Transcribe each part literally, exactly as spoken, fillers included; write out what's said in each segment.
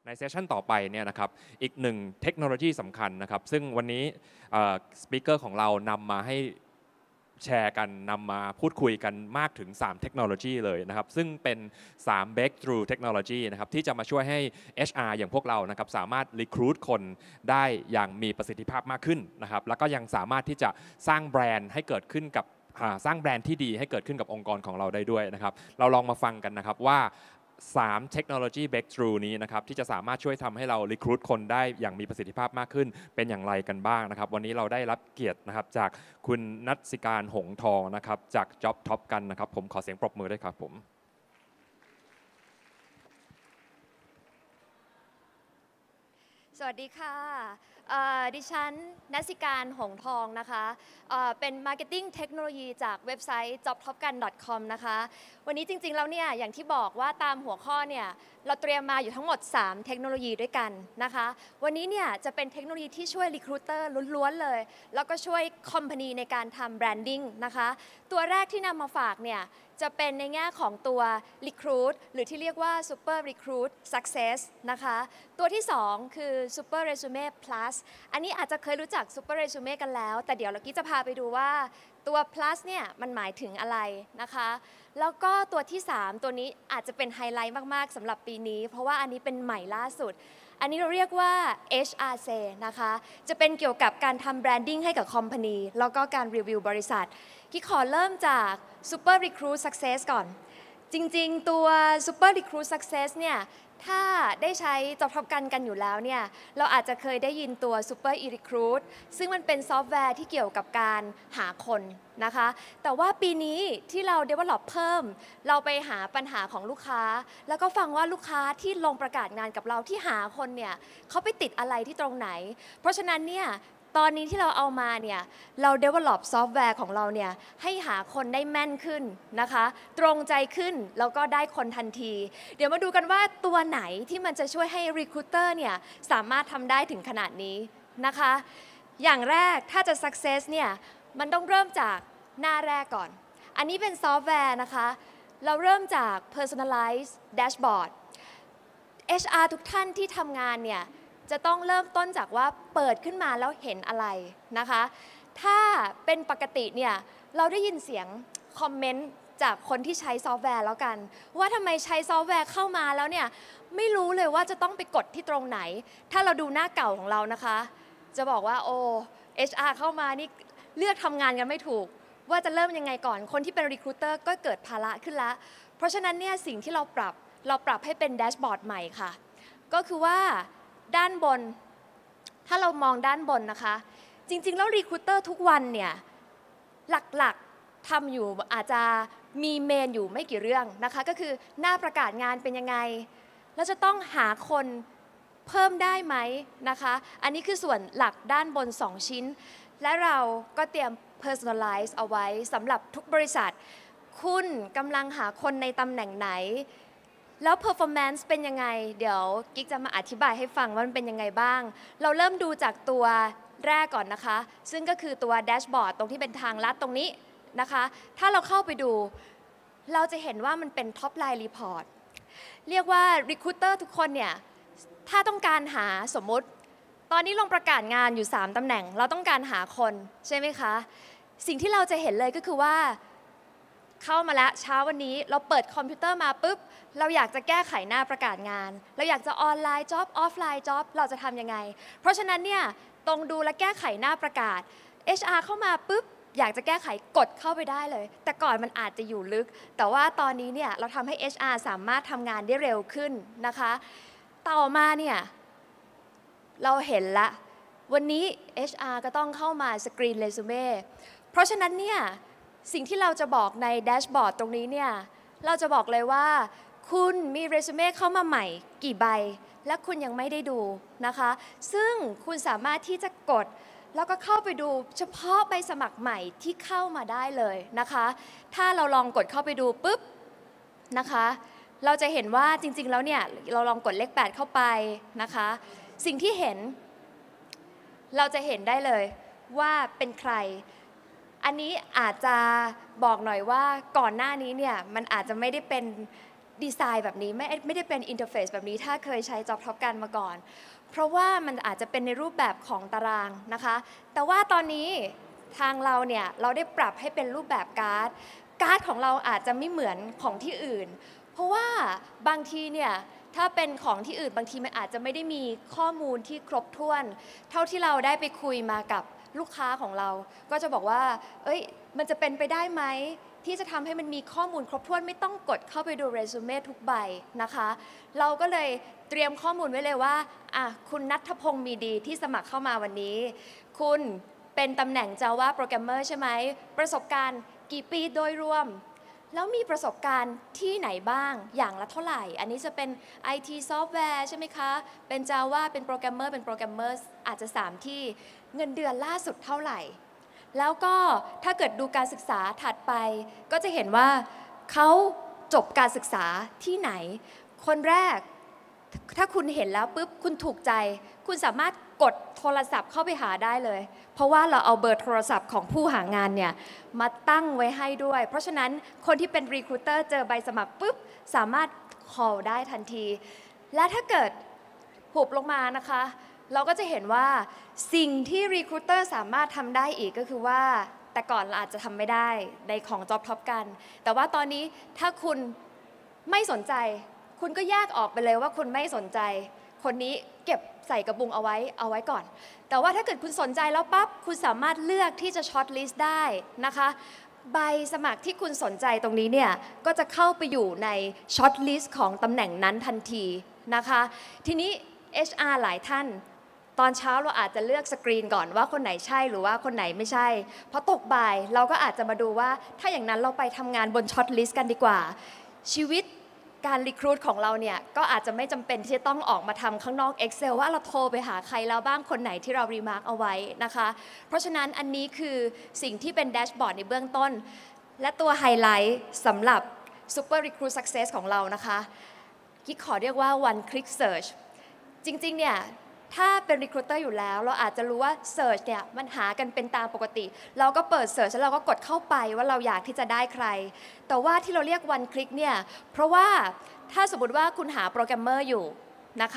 ในเซสชันต่อไปเนี่ยนะครับอีกหนึ่งเทคโนโลยีสำคัญนะครับซึ่งวันนี้สปีกเกอร์ของเรานำมาให้แชร์กันนำมาพูดคุยกันมากถึงสามเทคโนโลยีเลยนะครับซึ่งเป็นสาม breakthrough technology นะครับที่จะมาช่วยให้ เอช อาร์ อย่างพวกเรานะครับสามารถ recruit คนได้อย่างมีประสิทธิภาพมากขึ้นนะครับแล้วก็ยังสามารถที่จะสร้างแบรนด์ให้เกิดขึ้นกับสร้างแบรนด์ที่ดีให้เกิดขึ้นกับองค์กรของเราได้ด้วยนะครับเราลองมาฟังกันนะครับว่าสามเทคโนโลยี breakthrough นี้นะครับที่จะสามารถช่วยทำให้เรา recruit คนได้อย่างมีประสิทธิภาพมากขึ้นเป็นอย่างไรกันบ้างนะครับวันนี้เราได้รับเกียรตินะครับจากคุณนัทสิการหงทองนะครับจาก Job Top กันนะครับผมขอเสียงปรบมือด้วยครับผมสวัสดีค่ะดิฉันนัทสิการหงทองนะคะเป็น Marketing เทคโนโลยีจากเว็บไซต์ จ็อบท็อปกัน ดอท คอม นะคะวันนี้จริงๆแล้วเนี่ยอย่างที่บอกว่าตามหัวข้อเนี่ยเราเตรียมมาอยู่ทั้งหมดสามเทคโนโลยีด้วยกันนะคะวันนี้เนี่ยจะเป็นเทคโนโลยีที่ช่วย Recruiter ล้วนๆเลยแล้วก็ช่วย Company ในการทำ Branding นะคะตัวแรกที่นำมาฝากเนี่ยจะเป็นในแง่ของตัว Recruit หรือที่เรียกว่า Super Recruit Success นะคะตัวที่สองคือ Super Resume Plus อันนี้อาจจะเคยรู้จัก Super Resume กันแล้วแต่เดี๋ยวเรากี้จะพาไปดูว่าตัว plus เนี่ยมันหมายถึงอะไรนะคะแล้วก็ตัวที่สามตัวนี้อาจจะเป็นไฮไลท์มากๆสำหรับปีนี้เพราะว่าอันนี้เป็นใหม่ล่าสุดอันนี้เราเรียกว่า เอช อาร์ ซี นะคะจะเป็นเกี่ยวกับการทำแบรนดิ้งให้กับคอมพานีแล้วก็การรีวิวบริษัทกี้ขอเริ่มจาก Super Recruit Success ก่อนจริงๆตัว Super Recruit Success เนี่ยถ้าได้ใช้จ็อบท็อปกันกันอยู่แล้วเนี่ยเราอาจจะเคยได้ยินตัว Super E-Recruit ซึ่งมันเป็นซอฟต์แวร์ที่เกี่ยวกับการหาคนนะคะแต่ว่าปีนี้ที่เรา develop เพิ่มเราไปหาปัญหาของลูกค้าแล้วก็ฟังว่าลูกค้าที่ลงประกาศงานกับเราที่หาคนเนี่ยเขาไปติดอะไรที่ตรงไหนเพราะฉะนั้นเนี่ยตอนนี้ที่เราเอามาเนี่ยเรา develop ซอฟต์แวร์ของเราเนี่ยให้หาคนได้แม่นขึ้นนะคะตรงใจขึ้นแล้วก็ได้คนทันทีเดี๋ยวมาดูกันว่าตัวไหนที่มันจะช่วยให้ recruiter เนี่ยสามารถทำได้ถึงขนาดนี้นะคะอย่างแรกถ้าจะ success เนี่ยมันต้องเริ่มจากหน้าแรกก่อนอันนี้เป็นซอฟต์แวร์นะคะเราเริ่มจาก personalized dashboard เอช อาร์ ทุกท่านที่ทำงานเนี่ยจะต้องเริ่มต้นจากว่าเปิดขึ้นมาแล้วเห็นอะไรนะคะถ้าเป็นปกติเนี่ยเราได้ยินเสียงคอมเมนต์จากคนที่ใช้ซอฟต์แวร์แล้วกันว่าทำไมใช้ซอฟต์แวร์เข้ามาแล้วเนี่ยไม่รู้เลยว่าจะต้องไปกดที่ตรงไหนถ้าเราดูหน้าเก่าของเรานะคะจะบอกว่าโอ้ เอช อาร์ เข้ามานี่เลือกทำงานกันไม่ถูกว่าจะเริ่มยังไงก่อนคนที่เป็น Recruiter ก็เกิดภาระขึ้นแล้วเพราะฉะนั้นเนี่ยสิ่งที่เราปรับเราปรับให้เป็นแดชบอร์ดใหม่ค่ะก็คือว่าด้านบนถ้าเรามองด้านบนนะคะจริงๆแล้ว Recruiter ทุกวันเนี่ยหลักๆทำอยู่อาจจะมีเมนอยู่ไม่กี่เรื่องนะคะก็คือหน้าประกาศงานเป็นยังไงแล้วจะต้องหาคนเพิ่มได้ไหมนะคะอันนี้คือส่วนหลักด้านบนสองชิ้นและเราก็เตรียม personalize เอาไว้สำหรับทุกบริษัทคุณกำลังหาคนในตำแหน่งไหนแล้ว performance เป็นยังไงเดี๋ยวกิ๊กจะมาอธิบายให้ฟังว่ามันเป็นยังไงบ้างเราเริ่มดูจากตัวแรกก่อนนะคะซึ่งก็คือตัวแดชบอร์ดตรงที่เป็นทางลัดตรงนี้นะคะถ้าเราเข้าไปดูเราจะเห็นว่ามันเป็น top line report เรียกว่า recruiter ทุกคนเนี่ยถ้าต้องการหาสมมุติตอนนี้ลงประกาศงานอยู่สามตำแหน่งเราต้องการหาคนใช่ไหมคะสิ่งที่เราจะเห็นเลยก็คือว่าเข้ามาแล้วเช้าวันนี้เราเปิดคอมพิวเตอร์มาปุ๊บเราอยากจะแก้ไขหน้าประกาศงานเราอยากจะออนไลน์จ็อบออฟไลน์จ็อบเราจะทำยังไงเพราะฉะนั้นเนี่ยตรงดูและแก้ไขหน้าประกาศ เอช อาร์ เข้ามาปุ๊บอยากจะแก้ไขกดเข้าไปได้เลยแต่ก่อนมันอาจจะอยู่ลึกแต่ว่าตอนนี้เนี่ยเราทำให้ เอช อาร์ สามารถทำงานได้เร็วขึ้นนะคะต่อมาเนี่ยเราเห็นละวันนี้ เอช อาร์ ก็ต้องเข้ามาสกรีนเรซูเม่เพราะฉะนั้นเนี่ยสิ่งที่เราจะบอกในแดชบอร์ดตรงนี้เนี่ยเราจะบอกเลยว่าคุณมีเรซูเม่เข้ามาใหม่กี่ใบและคุณยังไม่ได้ดูนะคะซึ่งคุณสามารถที่จะกดแล้วก็เข้าไปดูเฉพาะใบสมัครใหม่ที่เข้ามาได้เลยนะคะถ้าเราลองกดเข้าไปดูปุ๊บนะคะเราจะเห็นว่าจริงๆแล้วเนี่ยเราลองกดเลขแปดเข้าไปนะคะสิ่งที่เห็นเราจะเห็นได้เลยว่าเป็นใครอันนี้อาจจะบอกหน่อยว่าก่อนหน้านี้เนี่ยมันอาจจะไม่ได้เป็นดีไซน์แบบนี้ไม่ไม่ได้เป็นอินเทอร์เฟซแบบนี้ถ้าเคยใช้ Job Top กันมาก่อนเพราะว่ามันอาจจะเป็นในรูปแบบของตารางนะคะแต่ว่าตอนนี้ทางเราเนี่ยเราได้ปรับให้เป็นรูปแบบการ์ดการ์ดของเราอาจจะไม่เหมือนของที่อื่นเพราะว่าบางทีเนี่ยถ้าเป็นของที่อื่นบางทีมันอาจจะไม่ได้มีข้อมูลที่ครบถ้วนเท่าที่เราได้ไปคุยมากับลูกค้าของเราก็จะบอกว่าเอ้ยมันจะเป็นไปได้ไหมที่จะทำให้มันมีข้อมูลครบถ้วนไม่ต้องกดเข้าไปดูเรซูเม่ทุกใบนะคะเราก็เลยเตรียมข้อมูลไว้เลยว่าอ่ะคุณณัฐพงศ์มีดีที่สมัครเข้ามาวันนี้คุณเป็นตำแหน่ง Java Programmer ใช่ไหมประสบการณ์กี่ปีโดยรวมแล้วมีประสบการณ์ที่ไหนบ้างอย่างละเท่าไหร่อันนี้จะเป็น ไอ ที Software ใช่ไหมคะเป็น Java เป็นโปรแกรมเมอร์เป็นโปรแกรมเมอร์อาจจะสามที่เงินเดือนล่าสุดเท่าไหร่แล้วก็ถ้าเกิดดูการศึกษาถัดไปก็จะเห็นว่าเขาจบการศึกษาที่ไหนคนแรกถ้าคุณเห็นแล้วปุ๊บคุณถูกใจคุณสามารถกดโทรศัพท์เข้าไปหาได้เลยเพราะว่าเราเอาเบอร์โทรศัพท์ของผู้หางานเนี่ยมาตั้งไว้ให้ด้วยเพราะฉะนั้นคนที่เป็นรีครูเตอร์เจอใบสมัครปุ๊บสามารถ call ได้ทันทีและถ้าเกิดหุบลงมานะคะเราก็จะเห็นว่าสิ่งที่ Recruiter สามารถทำได้อีกก็คือว่าแต่ก่อนเราอาจจะทำไม่ได้ในของ Job Top กันแต่ว่าตอนนี้ถ้าคุณไม่สนใจคุณก็แยกออกไปเลยว่าคุณไม่สนใจคนนี้เก็บใส่กระบุงเอาไว้เอาไว้ก่อนแต่ว่าถ้าเกิดคุณสนใจแล้วปั๊บคุณสามารถเลือกที่จะช็อตลิสต์ได้นะคะใบสมัครที่คุณสนใจตรงนี้เนี่ยก็จะเข้าไปอยู่ในช็อตลิสต์ของตำแหน่งนั้นทันทีนะคะทีนี้ เอช อาร์ หลายท่านตอนเช้าเราอาจจะเลือกสกรีนก่อนว่าคนไหนใช่หรือว่าคนไหนไม่ใช่พอตกบ่ายเราก็อาจจะมาดูว่าถ้าอย่างนั้นเราไปทำงานบนช็อตลิสต์กันดีกว่าชีวิตการรีครูทของเราเนี่ยก็อาจจะไม่จำเป็นที่จะต้องออกมาทำข้างนอก Excel ว่าเราโทรไปหาใครแล้วบ้างคนไหนที่เรารีมาร์กเอาไว้นะคะเพราะฉะนั้นอันนี้คือสิ่งที่เป็นแดชบอร์ดในเบื้องต้นและตัวไฮไลท์สำหรับ Super Recruit Success ของเรานะคะกิ๊กขอเรียกว่า one click search จริงๆเนี่ยถ้าเป็น recruiter อยู่แล้วเราอาจจะรู้ว่า search เนี่ยมันหากันเป็นตามปกติเราก็เปิด search แล้วเราก็กดเข้าไปว่าเราอยากที่จะได้ใครแต่ว่าที่เราเรียก one click เนี่ยเพราะว่าถ้าสมมติว่าคุณหาโปรแกรมเมอร์อยู่นะคะ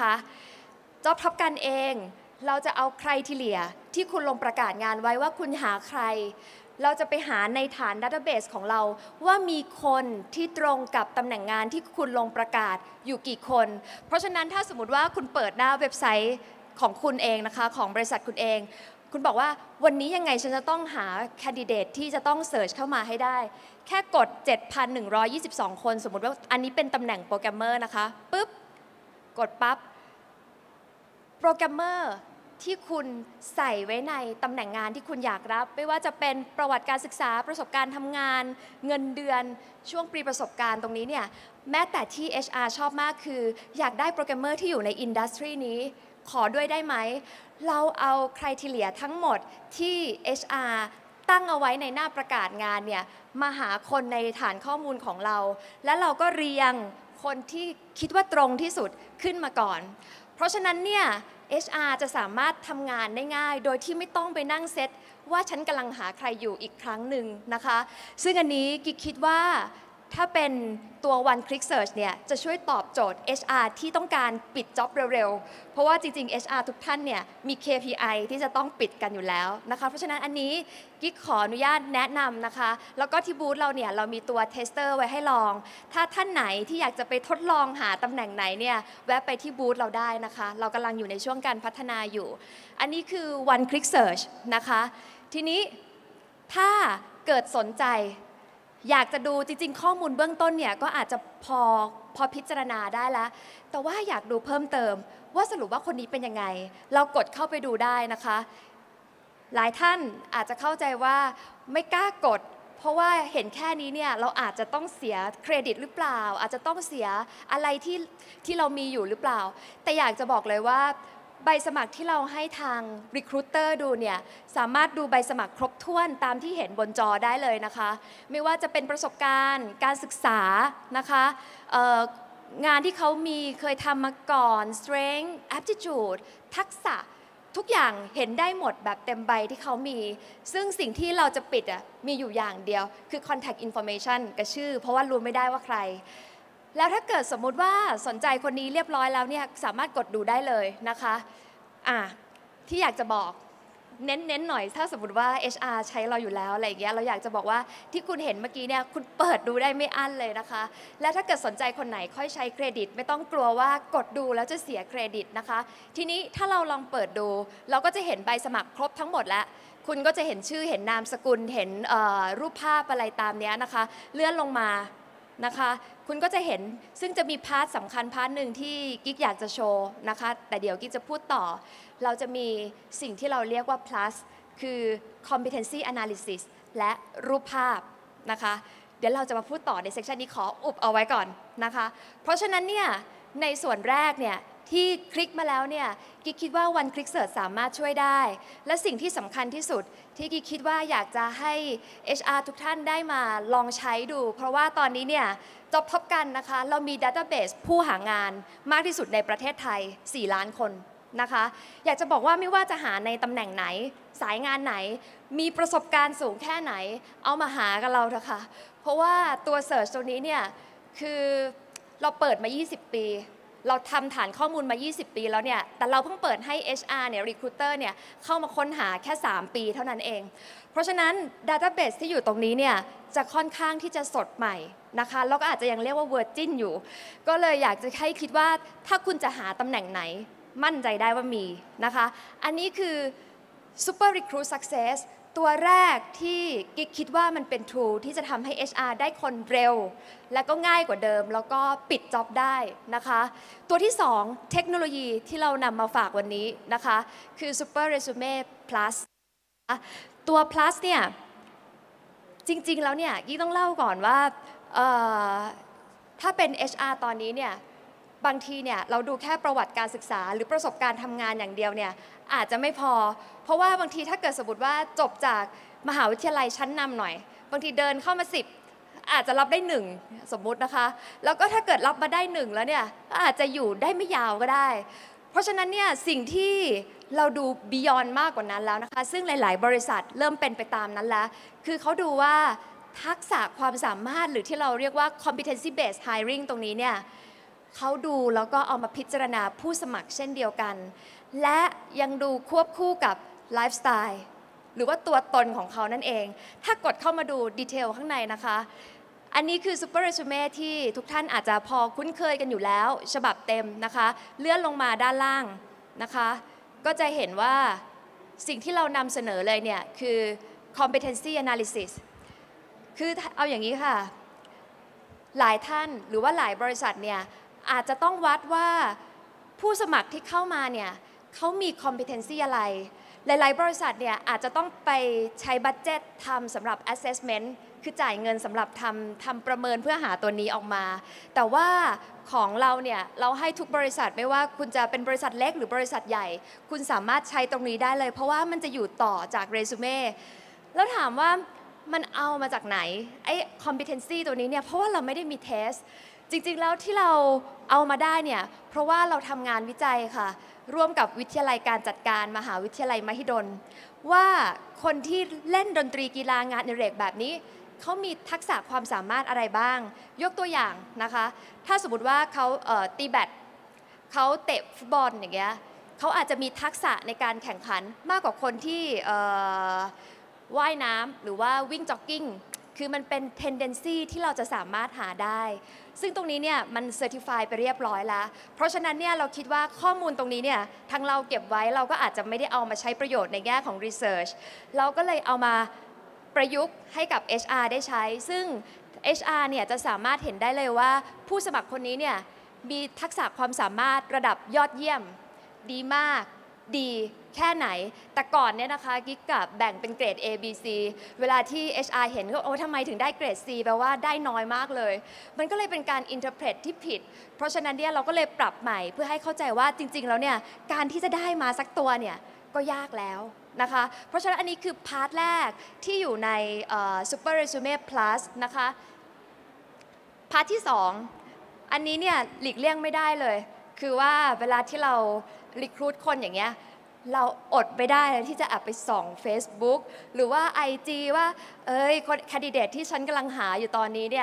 Job Top กันเองเราจะเอา criteria ที่คุณลงประกาศงานไว้ว่าคุณหาใครเราจะไปหาในฐาน database ของเราว่ามีคนที่ตรงกับตำแหน่งงานที่คุณลงประกาศอยู่กี่คนเพราะฉะนั้นถ้าสมมติว่าคุณเปิดหน้าเว็บไซต์ของคุณเองนะคะของบริษัทคุณเองคุณบอกว่าวันนี้ยังไงฉันจะต้องหาแคนดิเดตที่จะต้องเสิร์ชเข้ามาให้ได้แค่กด เจ็ดพันหนึ่งร้อยยี่สิบสอง คนสมมติว่าอันนี้เป็นตำแหน่งโปรแกรมเมอร์นะคะปุ๊บกดปั๊บโปรแกรมเมอร์ที่คุณใส่ไว้ในตำแหน่งงานที่คุณอยากรับไม่ว่าจะเป็นประวัติการศึกษาประสบการณ์ทำงานเงินเดือนช่วงปีประสบการณ์ตรงนี้เนี่ยแม้แต่ที่ เอช อาร์ ชอบมากคืออยากได้โปรแกรมเมอร์ที่อยู่ในอินดัสทรีนี้ขอด้วยได้ไหมเราเอาไครทีเรียทั้งหมดที่ เอช อาร์ ตั้งเอาไว้ในหน้าประกาศงานเนี่ยมาหาคนในฐานข้อมูลของเราและเราก็เรียงคนที่คิดว่าตรงที่สุดขึ้นมาก่อนเพราะฉะนั้นเนี่ย เอช อาร์ จะสามารถทำงานได้ง่ายโดยที่ไม่ต้องไปนั่งเซตว่าฉันกำลังหาใครอยู่อีกครั้งหนึ่งนะคะซึ่งอันนี้กิ๊กคิดว่าถ้าเป็นตัว one click search เนี่ยจะช่วยตอบโจทย์ เอช อาร์ ที่ต้องการปิดจ็อบเร็วๆเพราะว่าจริงๆ เอช อาร์ ทุกท่านเนี่ยมี เค พี ไอ ที่จะต้องปิดกันอยู่แล้วนะคะเพราะฉะนั้นอันนี้กิ๊กขออนุญาตแนะนำนะคะแล้วก็ที่บูธเราเนี่ยเรามีตัวเทสเตอร์ไว้ให้ลองถ้าท่านไหนที่อยากจะไปทดลองหาตำแหน่งไหนเนี่ยแวะไปที่บูธเราได้นะคะเรากำลังอยู่ในช่วงการพัฒนาอยู่อันนี้คือ one click search นะคะทีนี้ถ้าเกิดสนใจอยากจะดูจริงๆข้อมูลเบื้องต้นเนี่ยก็อาจจะพอพอพิจารณาได้แล้วแต่ว่าอยากดูเพิ่มเติมว่าสรุปว่าคนนี้เป็นยังไงเรากดเข้าไปดูได้นะคะหลายท่านอาจจะเข้าใจว่าไม่กล้ากดเพราะว่าเห็นแค่นี้เนี่ยเราอาจจะต้องเสียเครดิตหรือเปล่าอาจจะต้องเสียอะไรที่ที่เรามีอยู่หรือเปล่าแต่อยากจะบอกเลยว่าใบสมัครที่เราให้ทาง Recruiter ดูเนี่ยสามารถดูใบสมัครครบถ้วนตามที่เห็นบนจอได้เลยนะคะไม่ว่าจะเป็นประสบการณ์การศึกษานะคะงานที่เขามีเคยทำมาก่อน strength aptitude ทักษะทุกอย่างเห็นได้หมดแบบเต็มใบที่เขามีซึ่งสิ่งที่เราจะปิดอ่ะมีอยู่อย่างเดียวคือ contact information กับชื่อเพราะว่ารู้ไม่ได้ว่าใครแล้วถ้าเกิดสมมุติว่าสนใจคนนี้เรียบร้อยแล้วเนี่ยสามารถกดดูได้เลยนะคะอ่ะที่อยากจะบอกเน้นๆหน่อยถ้าสมมติว่า เอช อาร์ ใช้เราอยู่แล้วอะไรอย่างเงี้ยเราอยากจะบอกว่าที่คุณเห็นเมื่อกี้เนี่ยคุณเปิดดูได้ไม่อั้นเลยนะคะและถ้าเกิดสนใจคนไหนค่อยใช้เครดิตไม่ต้องกลัวว่ากดดูแล้วจะเสียเครดิตนะคะทีนี้ถ้าเราลองเปิดดูเราก็จะเห็นใบสมัครครบทั้งหมดแล้วคุณก็จะเห็นชื่อเห็นนามสกุลเห็นรูปภาพอะไรตามนี้นะคะเลื่อนลงมานะคะคุณก็จะเห็นซึ่งจะมีพาร์ทสำคัญพาร์ทหนึ่งที่กิ๊กอยากจะโชว์นะคะแต่เดี๋ยวกิ๊กจะพูดต่อเราจะมีสิ่งที่เราเรียกว่า plus คือ competency analysis และรูปภาพนะคะเดี๋ยวเราจะมาพูดต่อในเซสชันนี้ขออุบเอาไว้ก่อนนะคะเพราะฉะนั้นเนี่ยในส่วนแรกเนี่ยที่คลิกมาแล้วเนี่ยกิ๊กคิดว่า One Click Search สามารถช่วยได้และสิ่งที่สำคัญที่สุดที่กิ๊กคิดว่าอยากจะให้ เอช อาร์ ทุกท่านได้มาลองใช้ดูเพราะว่าตอนนี้เนี่ยจบท็อปกันนะคะเรามี Database ผู้หางานมากที่สุดในประเทศไทยสี่ล้านคนนะคะอยากจะบอกว่าไม่ว่าจะหาในตำแหน่งไหนสายงานไหนมีประสบการณ์สูงแค่ไหนเอามาหากับเราเถอะค่ะเพราะว่าตัว Search ตัวนี้เนี่ยคือเราเปิดมายี่สิบปีเราทำฐานข้อมูลมายี่สิบปีแล้วเนี่ยแต่เราเพิ่งเปิดให้ เอช อาร์ เนี่ย Recruiter เนี่ยเข้ามาค้นหาแค่สามปีเท่านั้นเองเพราะฉะนั้น Database ที่อยู่ตรงนี้เนี่ยจะค่อนข้างที่จะสดใหม่นะคะแล้วก็อาจจะยังเรียกว่า Virgin อยู่ก็เลยอยากจะให้คิดว่าถ้าคุณจะหาตำแหน่งไหนมั่นใจได้ว่ามีนะคะอันนี้คือ Super Recruit Success ตัวแรกที่กิ๊กคิดว่ามันเป็น tool ที่จะทำให้ เอช อาร์ ได้คนเร็วและก็ง่ายกว่าเดิมแล้วก็ปิดจ็อบได้นะคะตัวที่สองเทคโนโลยีที่เรานำมาฝากวันนี้นะคะคือ Super Resume Plus ตัว plus เนี่ยจริงๆแล้วเนี่ยกิ๊กต้องเล่าก่อนว่าถ้าเป็น เอช อาร์ ตอนนี้เนี่ยบางทีเนี่ยเราดูแค่ประวัติการศึกษาหรือประสบการณ์ทำงานอย่างเดียวเนี่ยอาจจะไม่พอเพราะว่าบางทีถ้าเกิดสมมติว่าจบจากมหาวิทยาลัยชั้นนำหน่อยบางทีเดินเข้ามาสิบอาจจะรับได้หนึ่งสมมุตินะคะแล้วก็ถ้าเกิดรับมาได้หนึ่งแล้วเนี่ยอาจจะอยู่ได้ไม่ยาวก็ได้เพราะฉะนั้นเนี่ยสิ่งที่เราดู beyond มากกว่านั้นแล้วนะคะซึ่งหลายๆบริษัทเริ่มเป็นไปตามนั้นแล้วคือเขาดูว่าทักษะความสามารถหรือที่เราเรียกว่า competency based hiring ตรงนี้เนี่ยเขาดูแล้วก็เอามาพิจารณาผู้สมัครเช่นเดียวกันและยังดูควบคู่กับไลฟ์สไตล์หรือว่าตัวตนของเขานั่นเองถ้ากดเข้ามาดูดีเทลข้างในนะคะอันนี้คือ Super Resume ที่ทุกท่านอาจจะพอคุ้นเคยกันอยู่แล้วฉบับเต็มนะคะเลื่อนลงมาด้านล่างนะคะก็จะเห็นว่าสิ่งที่เรานำเสนอเลยเนี่ยคือ competency analysis คือเอาอย่างนี้ค่ะหลายท่านหรือว่าหลายบริษัทเนี่ยอาจจะต้องวัดว่าผู้สมัครที่เข้ามาเนี่ยเขามี competency อะไรหลายๆบริษัทเนี่ยอาจจะต้องไปใช้บัดเจ็ตทำสำหรับ assessment คือจ่ายเงินสำหรับทำทำประเมินเพื่อหาตัวนี้ออกมาแต่ว่าของเราเนี่ยเราให้ทุกบริษัทไม่ว่าคุณจะเป็นบริษัทเล็กหรือบริษัทใหญ่คุณสามารถใช้ตรงนี้ได้เลยเพราะว่ามันจะอยู่ต่อจากเรซูเม่แล้วถามว่ามันเอามาจากไหนไอ้ competency ตัวนี้เนี่ยเพราะว่าเราไม่ได้มีเทสจริงๆแล้วที่เราเอามาได้เนี่ยเพราะว่าเราทำงานวิจัยค่ะร่วมกับวิทยาลัยการจัดการมหาวิทยาลัยมหิดลว่าคนที่เล่นดนตรีกีฬางานอดิเรกแบบนี้เขามีทักษะความสามารถอะไรบ้างยกตัวอย่างนะคะถ้าสมมติว่าเขาเอ่อตีแบดเขาเตะฟุตบอลอย่างเงี้ยเขาอาจจะมีทักษะในการแข่งขันมากกว่าคนที่เอ่อว่ายน้ำหรือว่าวิ่งจ็อกกิ้งคือมันเป็น tendency ที่เราจะสามารถหาได้ซึ่งตรงนี้เนี่ยมัน certify ไปเรียบร้อยแล้วเพราะฉะนั้นเนี่ยเราคิดว่าข้อมูลตรงนี้เนี่ยทางเราเก็บไว้เราก็อาจจะไม่ได้เอามาใช้ประโยชน์ในแง่ของ research เราก็เลยเอามาประยุกต์ให้กับ เอช อาร์ ได้ใช้ซึ่ง เอช อาร์ เนี่ยจะสามารถเห็นได้เลยว่าผู้สมัครคนนี้เนี่ยมีทักษะความสามารถระดับยอดเยี่ยมดีมากดีแค่ไหนแต่ก่อนเนี่ยนะคะกิ๊กกับแบ่งเป็นเกรด A B C เวลาที่ เอช อาร์ เห็นก็โอ้ทำไมถึงได้เกรด C แปลว่าได้น้อยมากเลยมันก็เลยเป็นการ interpret ที่ผิดเพราะฉะนั้นเนี่ยเราก็เลยปรับใหม่เพื่อให้เข้าใจว่าจริงๆแล้วเนี่ยการที่จะได้มาสักตัวเนี่ยก็ยากแล้วนะคะเพราะฉะนั้นอันนี้คือพาร์ทแรกที่อยู่ใน uh, Super Resume Plus นะคะพาร์ทที่สองอันนี้เนี่ยหลีกเลี่ยงไม่ได้เลยคือว่าเวลาที่เรารีครูทคนอย่างเงี้ยเราอดไม่ได้ที่จะแอบไปส่อง Facebook หรือว่า ไอ จี ว่าเอ้ยคนแคนดิเดตที่ฉันกำลังหาอยู่ตอนนี้เนี่ย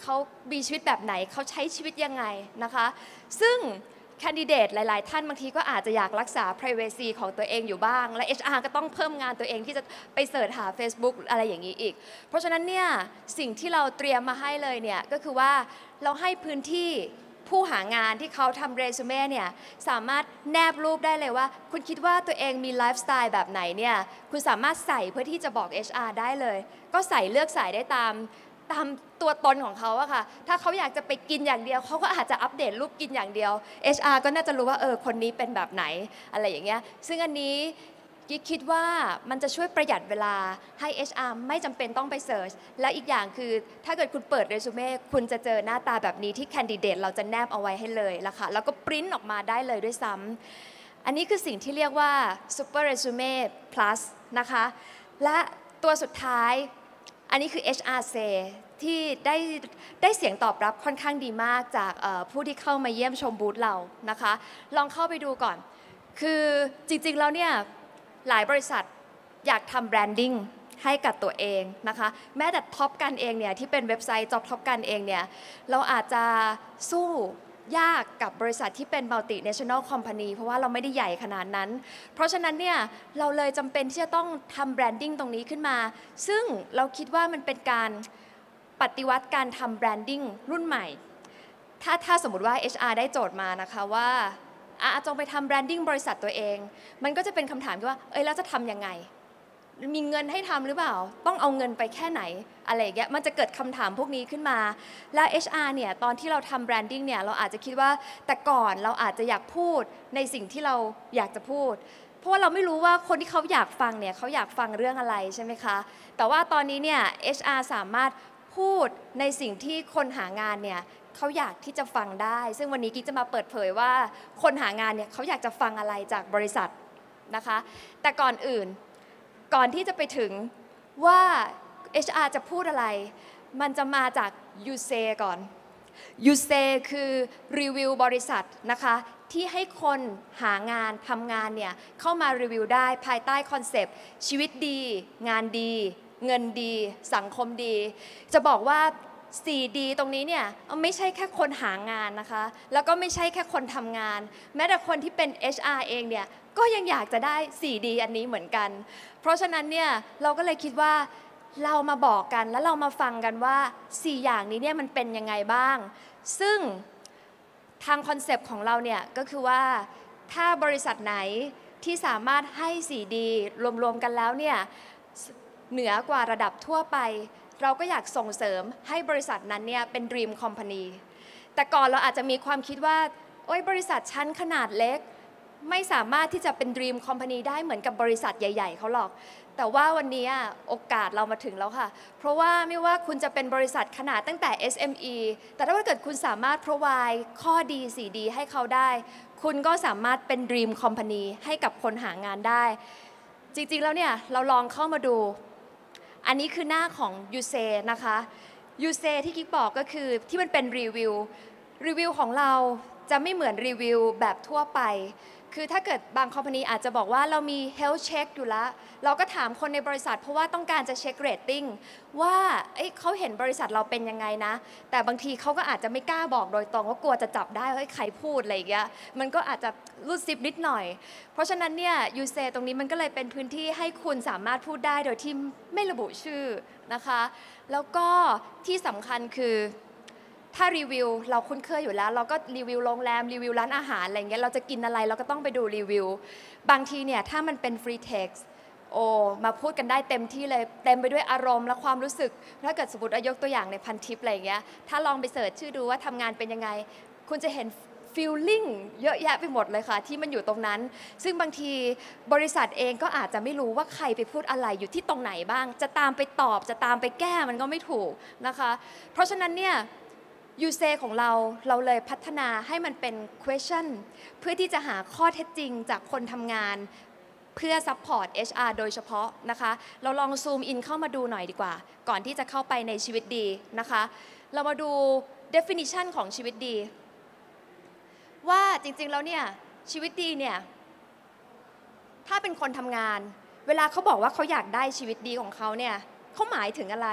เขามีชีวิตแบบไหนเขาใช้ชีวิตยังไงนะคะซึ่งแคนดิเดตหลายๆท่านบางทีก็อาจจะอยากรักษา privacy ของตัวเองอยู่บ้างและ เอช อาร์ ก็ต้องเพิ่มงานตัวเองที่จะไปเสิร์ชหา Facebook อะไรอย่างนี้อีกเพราะฉะนั้นเนี่ยสิ่งที่เราเตรียมมาให้เลยเนี่ยก็คือว่าเราให้พื้นที่ผู้หางานที่เขาทำเรซูเม่เนี่ยสามารถแนบรูปได้เลยว่าคุณคิดว่าตัวเองมีไลฟ์สไตล์แบบไหนเนี่ยคุณสามารถใส่เพื่อที่จะบอก เอช อาร์ ได้เลยก็ใส่เลือกใส่ได้ตามตามตัวตนของเขาอะค่ะถ้าเขาอยากจะไปกินอย่างเดียวเขาก็อาจจะอัปเดตรูปกินอย่างเดียว เอช อาร์ ก็น่าจะรู้ว่าเออคนนี้เป็นแบบไหนอะไรอย่างเงี้ยซึ่งอันนี้กิ๊กคิดว่ามันจะช่วยประหยัดเวลาให้ เอช อาร์ ไม่จำเป็นต้องไปเสิร์ชและอีกอย่างคือถ้าเกิดคุณเปิดเรซูเม่คุณจะเจอหน้าตาแบบนี้ที่แคนดิเดตเราจะแนบเอาไว้ให้เลยละค่ะแล้วก็ปริ้นออกมาได้เลยด้วยซ้ำอันนี้คือสิ่งที่เรียกว่า Super Resume Plus นะคะและตัวสุดท้ายอันนี้คือ เอช อาร์ Say ที่ได้ได้เสียงตอบรับค่อนข้างดีมากจากผู้ที่เข้ามาเยี่ยมชมบูธเรานะคะลองเข้าไปดูก่อนคือจริงๆแล้วเนี่ยหลายบริษัทอยากทำแบรนดิ้งให้กับตัวเองนะคะแม้แต่ท็อปกันเองเนี่ยที่เป็นเว็บไซต์ Job ท็อปกันเองเนี่ยเราอาจจะสู้ยากกับบริษัทที่เป็น multinational company เพราะว่าเราไม่ได้ใหญ่ขนาดนั้นเพราะฉะนั้นเนี่ยเราเลยจำเป็นที่จะต้องทำแบรนดิ้งตรงนี้ขึ้นมาซึ่งเราคิดว่ามันเป็นการปฏิวัติการทำแบรนดิ้งรุ่นใหม่ถ้าถ้าสมมติว่า เอช อาร์ ได้โจทย์มานะคะว่าอาจงไปทำแบรนดิ้งบริษัทตัวเองมันก็จะเป็นคำถามที่ว่าเอ้ยแล้วจะทำยังไงมีเงินให้ทำหรือเปล่าต้องเอาเงินไปแค่ไหนอะไรอย่างเงี้ยมันจะเกิดคำถามพวกนี้ขึ้นมาและ เอช อาร์ เนี่ยตอนที่เราทำแบรนดิ้งเนี่ยเราอาจจะคิดว่าแต่ก่อนเราอาจจะอยากพูดในสิ่งที่เราอยากจะพูดเพราะว่าเราไม่รู้ว่าคนที่เขาอยากฟังเนี่ยเขาอยากฟังเรื่องอะไรใช่ไหมคะแต่ว่าตอนนี้เนี่ย เอช อาร์ สามารถพูดในสิ่งที่คนหางานเนี่ยเขาอยากที่จะฟังได้ซึ่งวันนี้กิ๊กจะมาเปิดเผยว่าคนหางานเนี่ยเขาอยากจะฟังอะไรจากบริษัทนะคะแต่ก่อนอื่นก่อนที่จะไปถึงว่า เอช อาร์ จะพูดอะไรมันจะมาจาก ยู เซ ก่อน ยู เซ คือรีวิวบริษัทนะคะที่ให้คนหางานทำงานเนี่ยเข้ามารีวิวได้ภายใต้คอนเซปต์ชีวิตดีงานดีเงินดีสังคมดีจะบอกว่า โฟร์ ดี ตรงนี้เนี่ยไม่ใช่แค่คนหางานนะคะแล้วก็ไม่ใช่แค่คนทำงานแม้แต่คนที่เป็น เอช อาร์ เองเนี่ยก็ยังอยากจะได้ โฟร์ ดี อันนี้เหมือนกันเพราะฉะนั้นเนี่ยเราก็เลยคิดว่าเรามาบอกกันแล้วเรามาฟังกันว่าสี่อย่างนี้เนี่ยมันเป็นยังไงบ้างซึ่งทางคอนเซปต์ของเราเนี่ยก็คือว่าถ้าบริษัทไหนที่สามารถให้ โฟร์ ดี รวมๆกันแล้วเนี่ยเหนือกว่าระดับทั่วไปเราก็อยากส่งเสริมให้บริษัทนั้นเนี่ยเป็น Dream Company แต่ก่อนเราอาจจะมีความคิดว่าโอ๊ยบริษัทชั้นขนาดเล็กไม่สามารถที่จะเป็น Dream Company ได้เหมือนกับบริษัทใหญ่ๆเขาหรอกแต่ว่าวันนี้โอกาสเรามาถึงแล้วค่ะเพราะว่าไม่ว่าคุณจะเป็นบริษัทขนาดตั้งแต่ เอส เอ็ม อี แต่ถ้าเกิดคุณสามารถ provide ข้อดี โฟร์ ดี ให้เขาได้คุณก็สามารถเป็น Dream Company ให้กับคนหางานได้จริงๆแล้วเนี่ยเราลองเข้ามาดูอันนี้คือหน้าของ ยู เซ นะคะ ยู เซ ที่กิ๊กบอกก็คือที่มันเป็นรีวิวรีวิวของเราจะไม่เหมือนรีวิวแบบทั่วไปคือถ้าเกิดบางคอมพานีอาจจะบอกว่าเรามี health check อยู่แล้วเราก็ถามคนในบริษัทเพราะว่าต้องการจะเช็คเรตติ้งว่าเอ้ยเขาเห็นบริษัทเราเป็นยังไงนะแต่บางทีเขาก็อาจจะไม่กล้าบอกโดยตรงว่ากลัวจะจับได้ว่าใครพูดอะไรอย่างเงี้ยมันก็อาจจะรูดซิปนิดหน่อยเพราะฉะนั้นเนี่ย ยู เซ ตรงนี้มันก็เลยเป็นพื้นที่ให้คุณสามารถพูดได้โดยที่ไม่ระบุชื่อนะคะแล้วก็ที่สำคัญคือถ้ารีวิวเราคุ้นเคยอยู่แล้วเราก็รีวิวโรงแรมรีวิวร้านอาหารอะไรเงี้ยเราจะกินอะไรเราก็ต้องไปดูรีวิวบางทีเนี่ยถ้ามันเป็นฟรีเท็กซ์โอ้มาพูดกันได้เต็มที่เลยเต็มไปด้วยอารมณ์และความรู้สึกถ้าเกิดสมมติยกตัวอย่างในพันทิปอะไรเงี้ยถ้าลองไปเสิร์ชชื่อดูว่าทำงานเป็นยังไงคุณจะเห็นฟีลลิ่งเยอะแยะไปหมดเลยค่ะที่มันอยู่ตรงนั้นซึ่งบางทีบริษัทเองก็อาจจะไม่รู้ว่าใครไปพูดอะไรอยู่ที่ตรงไหนบ้างจะตามไปตอบจะตามไปแก้มันก็ไม่ถูกนะคะเพราะฉะนั้นเนี่ยยู เซ ของเราเราเลยพัฒนาให้มันเป็น question เพื่อที่จะหาข้อเท็จจริงจากคนทำงานเพื่อ support เอช อาร์ โดยเฉพาะนะคะเราลองซูมอินเข้ามาดูหน่อยดีกว่าก่อนที่จะเข้าไปในชีวิตดีนะคะเรามาดู definition ของชีวิตดีว่าจริงๆแล้วเนี่ยชีวิตดีเนี่ยถ้าเป็นคนทำงานเวลาเขาบอกว่าเขาอยากได้ชีวิตดีของเขาเนี่ยเขาหมายถึงอะไร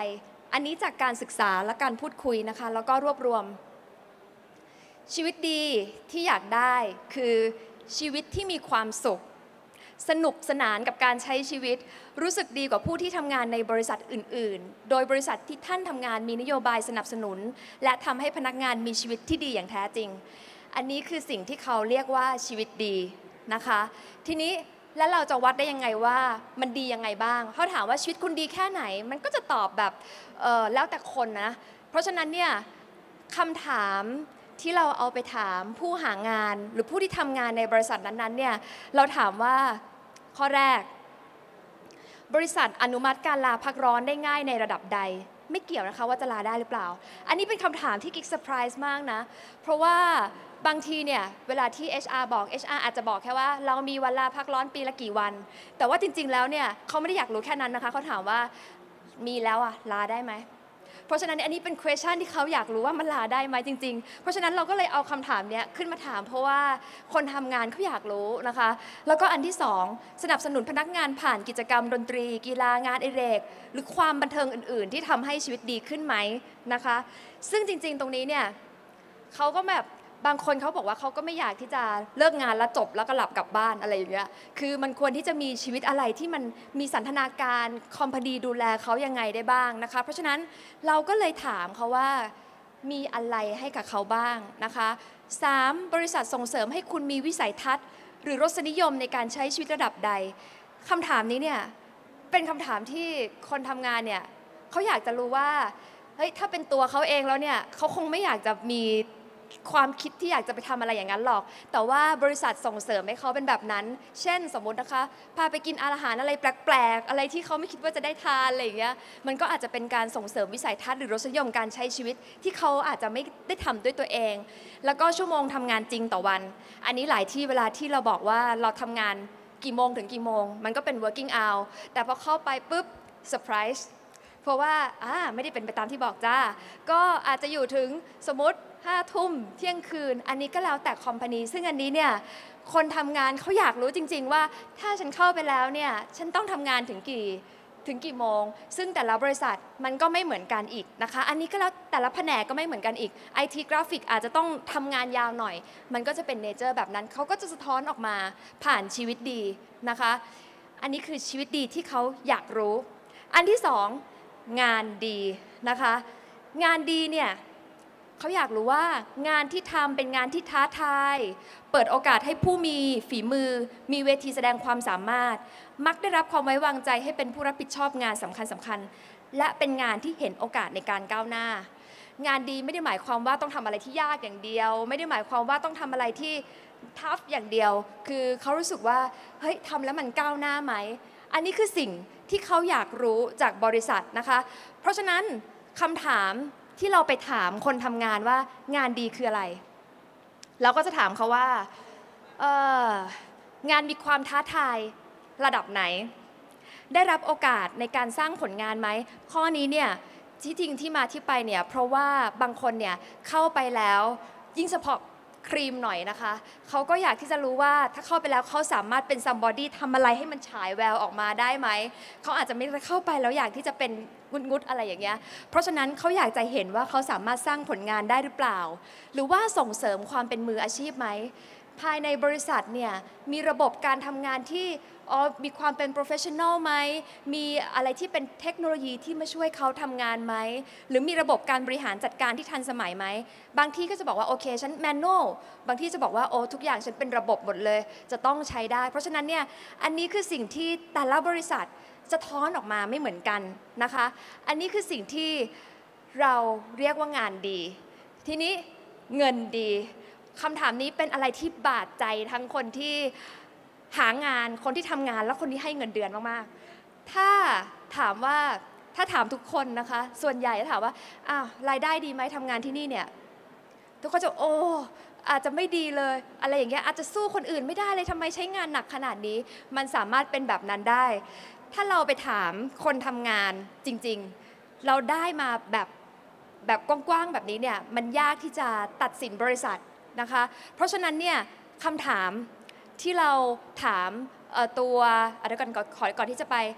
อันนี้จากการศึกษาและการพูดคุยนะคะแล้วก็รวบรวมชีวิตดีที่อยากได้คือชีวิตที่มีความสุขสนุกสนานกับการใช้ชีวิตรู้สึกดีกว่าผู้ที่ทำงานในบริษัทอื่นๆโดยบริษัทที่ท่านทำงานมีนโยบายสนับสนุนและทำให้พนักงานมีชีวิตที่ดีอย่างแท้จริงอันนี้คือสิ่งที่เขาเรียกว่าชีวิตดีนะคะทีนี้แล้วเราจะวัดได้ยังไงว่ามันดียังไงบ้างเขาถามว่าชีวิตคุณดีแค่ไหนมันก็จะตอบแบบเอ่อแล้วแต่คนนะเพราะฉะนั้นเนี่ยคำถามที่เราเอาไปถามผู้หางานหรือผู้ที่ทำงานในบริษัทนั้นๆเนี่ยเราถามว่าข้อแรกบริษัทอนุมัติการลาพักร้อนได้ง่ายในระดับใดไม่เกี่ยวนะคะว่าจะลาได้หรือเปล่าอันนี้เป็นคำถามที่กิ๊กเซอร์ไพรส์มากนะเพราะว่าบางทีเนี่ยเวลาที่ เอช อาร์ บอก เอช อาร์ อาจจะบอกแค่ว่าเรามีวันลาพักร้อนปีละกี่วันแต่ว่าจริงๆแล้วเนี่ยเขาไม่ได้อยากรู้แค่นั้นนะคะเขาถามว่ามีแล้วอะลาได้ไหมเพราะฉะนั้นอันนี้เป็น question ที่เขาอยากรู้ว่ามันลาได้ไหมจริงๆเพราะฉะนั้นเราก็เลยเอาคำถามนี้ขึ้นมาถามเพราะว่าคนทำงานเขาอยากรู้นะคะแล้วก็อันที่สองสนับสนุนพนักงานผ่านกิจกรรมดนตรีกีฬางานอดิเรกหรือความบันเทิงอื่นๆที่ทำให้ชีวิตดีขึ้นไหมนะคะซึ่งจริงๆตรงนี้เนี่ยเขาก็แบบบางคนเขาบอกว่าเขาก็ไม่อยากที่จะเลิกงานแล้วจบแล้วก็หลับกลับบ้านอะไรอย่างเงี้ยคือมันควรที่จะมีชีวิตอะไรที่มันมีสันทนาการคอมพานีดูแลเขายังไงได้บ้างนะคะเพราะฉะนั้นเราก็เลยถามเขาว่ามีอะไรให้กับเขาบ้างนะคะสามบริษัทส่งเสริมให้คุณมีวิสัยทัศน์หรือรสนิยมในการใช้ชีวิตระดับใดคำถามนี้เนี่ยเป็นคำถามที่คนทำงานเนี่ยเขาอยากจะรู้ว่าเฮ้ยถ้าเป็นตัวเขาเองแล้วเนี่ยเขาคงไม่อยากจะมีความคิดที่อยากจะไปทำอะไรอย่างนั้นหรอกแต่ว่าบริษัทส่งเสริมให้เขาเป็นแบบนั้นเช่นสมมุตินะคะพาไปกินอาหารอะไรแปลกๆอะไรที่เขาไม่คิดว่าจะได้ทานอะไรอย่างเงี้ยมันก็อาจจะเป็นการส่งเสริมวิสัยทัศน์หรือรสนิยมการใช้ชีวิตที่เขาอาจจะไม่ได้ทำด้วยตัวเองแล้วก็ชั่วโมงทำงานจริงต่อวันอันนี้หลายที่เวลาที่เราบอกว่าเราทำงานกี่โมงถึงกี่โมงมันก็เป็น working hour แต่พอเข้าไปปุ๊บเซอร์ไพรส์เพราะว่าอ่าไม่ได้เป็นไปตามที่บอกจ้าก็อาจจะอยู่ถึงสมมติห้าทุ่มเที่ยงคืนอันนี้ก็แล้วแต่คอมพานีซึ่งอันนี้เนี่ยคนทำงานเขาอยากรู้จริงๆว่าถ้าฉันเข้าไปแล้วเนี่ยฉันต้องทำงานถึงกี่ถึงกี่โมงซึ่งแต่ละบริษัทมันก็ไม่เหมือนกันอีกนะคะอันนี้ก็แล้วแต่ละแผนกก็ไม่เหมือนกันอีก ไอ ที กราฟิกอาจจะต้องทำงานยาวหน่อยมันก็จะเป็นเนเจอร์แบบนั้นเขาก็จะสะท้อนออกมาผ่านชีวิตดีนะคะอันนี้คือชีวิตดีที่เขาอยากรู้อันที่สองงานดีนะคะงานดีเนี่ยเขาอยากรู้ว่างานที่ทำเป็นงานที่ท้าทายเปิดโอกาสให้ผู้มีฝีมือมีเวทีแสดงความสามารถมักได้รับความไว้วางใจให้เป็นผู้รับผิดชอบงานสำคัญสำคัญและเป็นงานที่เห็นโอกาสในการก้าวหน้างานดีไม่ได้หมายความว่าต้องทำอะไรที่ยากอย่างเดียวไม่ได้หมายความว่าต้องทำอะไรที่ทัฟอย่างเดียวคือเขารู้สึกว่าเฮ้ยทำแล้วมันก้าวหน้าไหมอันนี้คือสิ่งที่เขาอยากรู้จากบริษัทนะคะเพราะฉะนั้นคำถามที่เราไปถามคนทำงานว่างานดีคืออะไรเราก็จะถามเขาว่าเอ่องานมีความท้าทายระดับไหนได้รับโอกาสในการสร้างผลงานไหมข้อนี้เนี่ยที่จริงที่มาที่ไปเนี่ยเพราะว่าบางคนเนี่ยเข้าไปแล้วยิ่งเฉพาะครีมหน่อยนะคะเขาก็อยากที่จะรู้ว่าถ้าเข้าไปแล้วเขาสามารถเป็นซัมบอดี้ทำอะไรให้มันฉายแววออกมาได้ไหมเขาอาจจะไม่ได้เข้าไปแล้วอยากที่จะเป็นงุดๆอะไรอย่างเงี้ยเพราะฉะนั้นเขาอยากจะเห็นว่าเขาสามารถสร้างผลงานได้หรือเปล่าหรือว่าส่งเสริมความเป็นมืออาชีพไหมภายในบริษัทเนี่ยมีระบบการทำงานที่อ๋อมีความเป็น professional ไหมมีอะไรที่เป็นเทคโนโลยีที่มาช่วยเขาทำงานไหมหรือมีระบบการบริหารจัดการที่ทันสมัยไหมบางที่ก็จะบอกว่าโอเคฉัน manual บางที่จะบอกว่าโอ้ทุกอย่างฉันเป็นระบบหมดเลยจะต้องใช้ได้เพราะฉะนั้นเนี่ยอันนี้คือสิ่งที่แต่ละบริษัทจะท้อนออกมาไม่เหมือนกันนะคะอันนี้คือสิ่งที่เราเรียกว่างานดีทีนี้เงินดีคำถามนี้เป็นอะไรที่บาดใจทั้งคนที่หางานคนที่ทำงานและคนที่ให้เงินเดือนมากๆถ้าถามว่าถ้าถามทุกคนนะคะส่วนใหญ่ถามว่าอ้าวรายได้ดีไหมทำงานที่นี่เนี่ยทุกคนจะโอ้อาจจะไม่ดีเลยอะไรอย่างเงี้ยอาจจะสู้คนอื่นไม่ได้เลยทำไมใช้งานหนักขนาดนี้มันสามารถเป็นแบบนั้นได้ถ้าเราไปถามคนทำงานจริงๆเราได้มาแบบแบบกว้างๆแบบนี้เนี่ยมันยากที่จะตัดสินบริษัทนะคะเพราะฉะนั้นเนี่ยคำถามที่เราถามตัวเดี๋ยวก่อนขอก่อนที่จะไป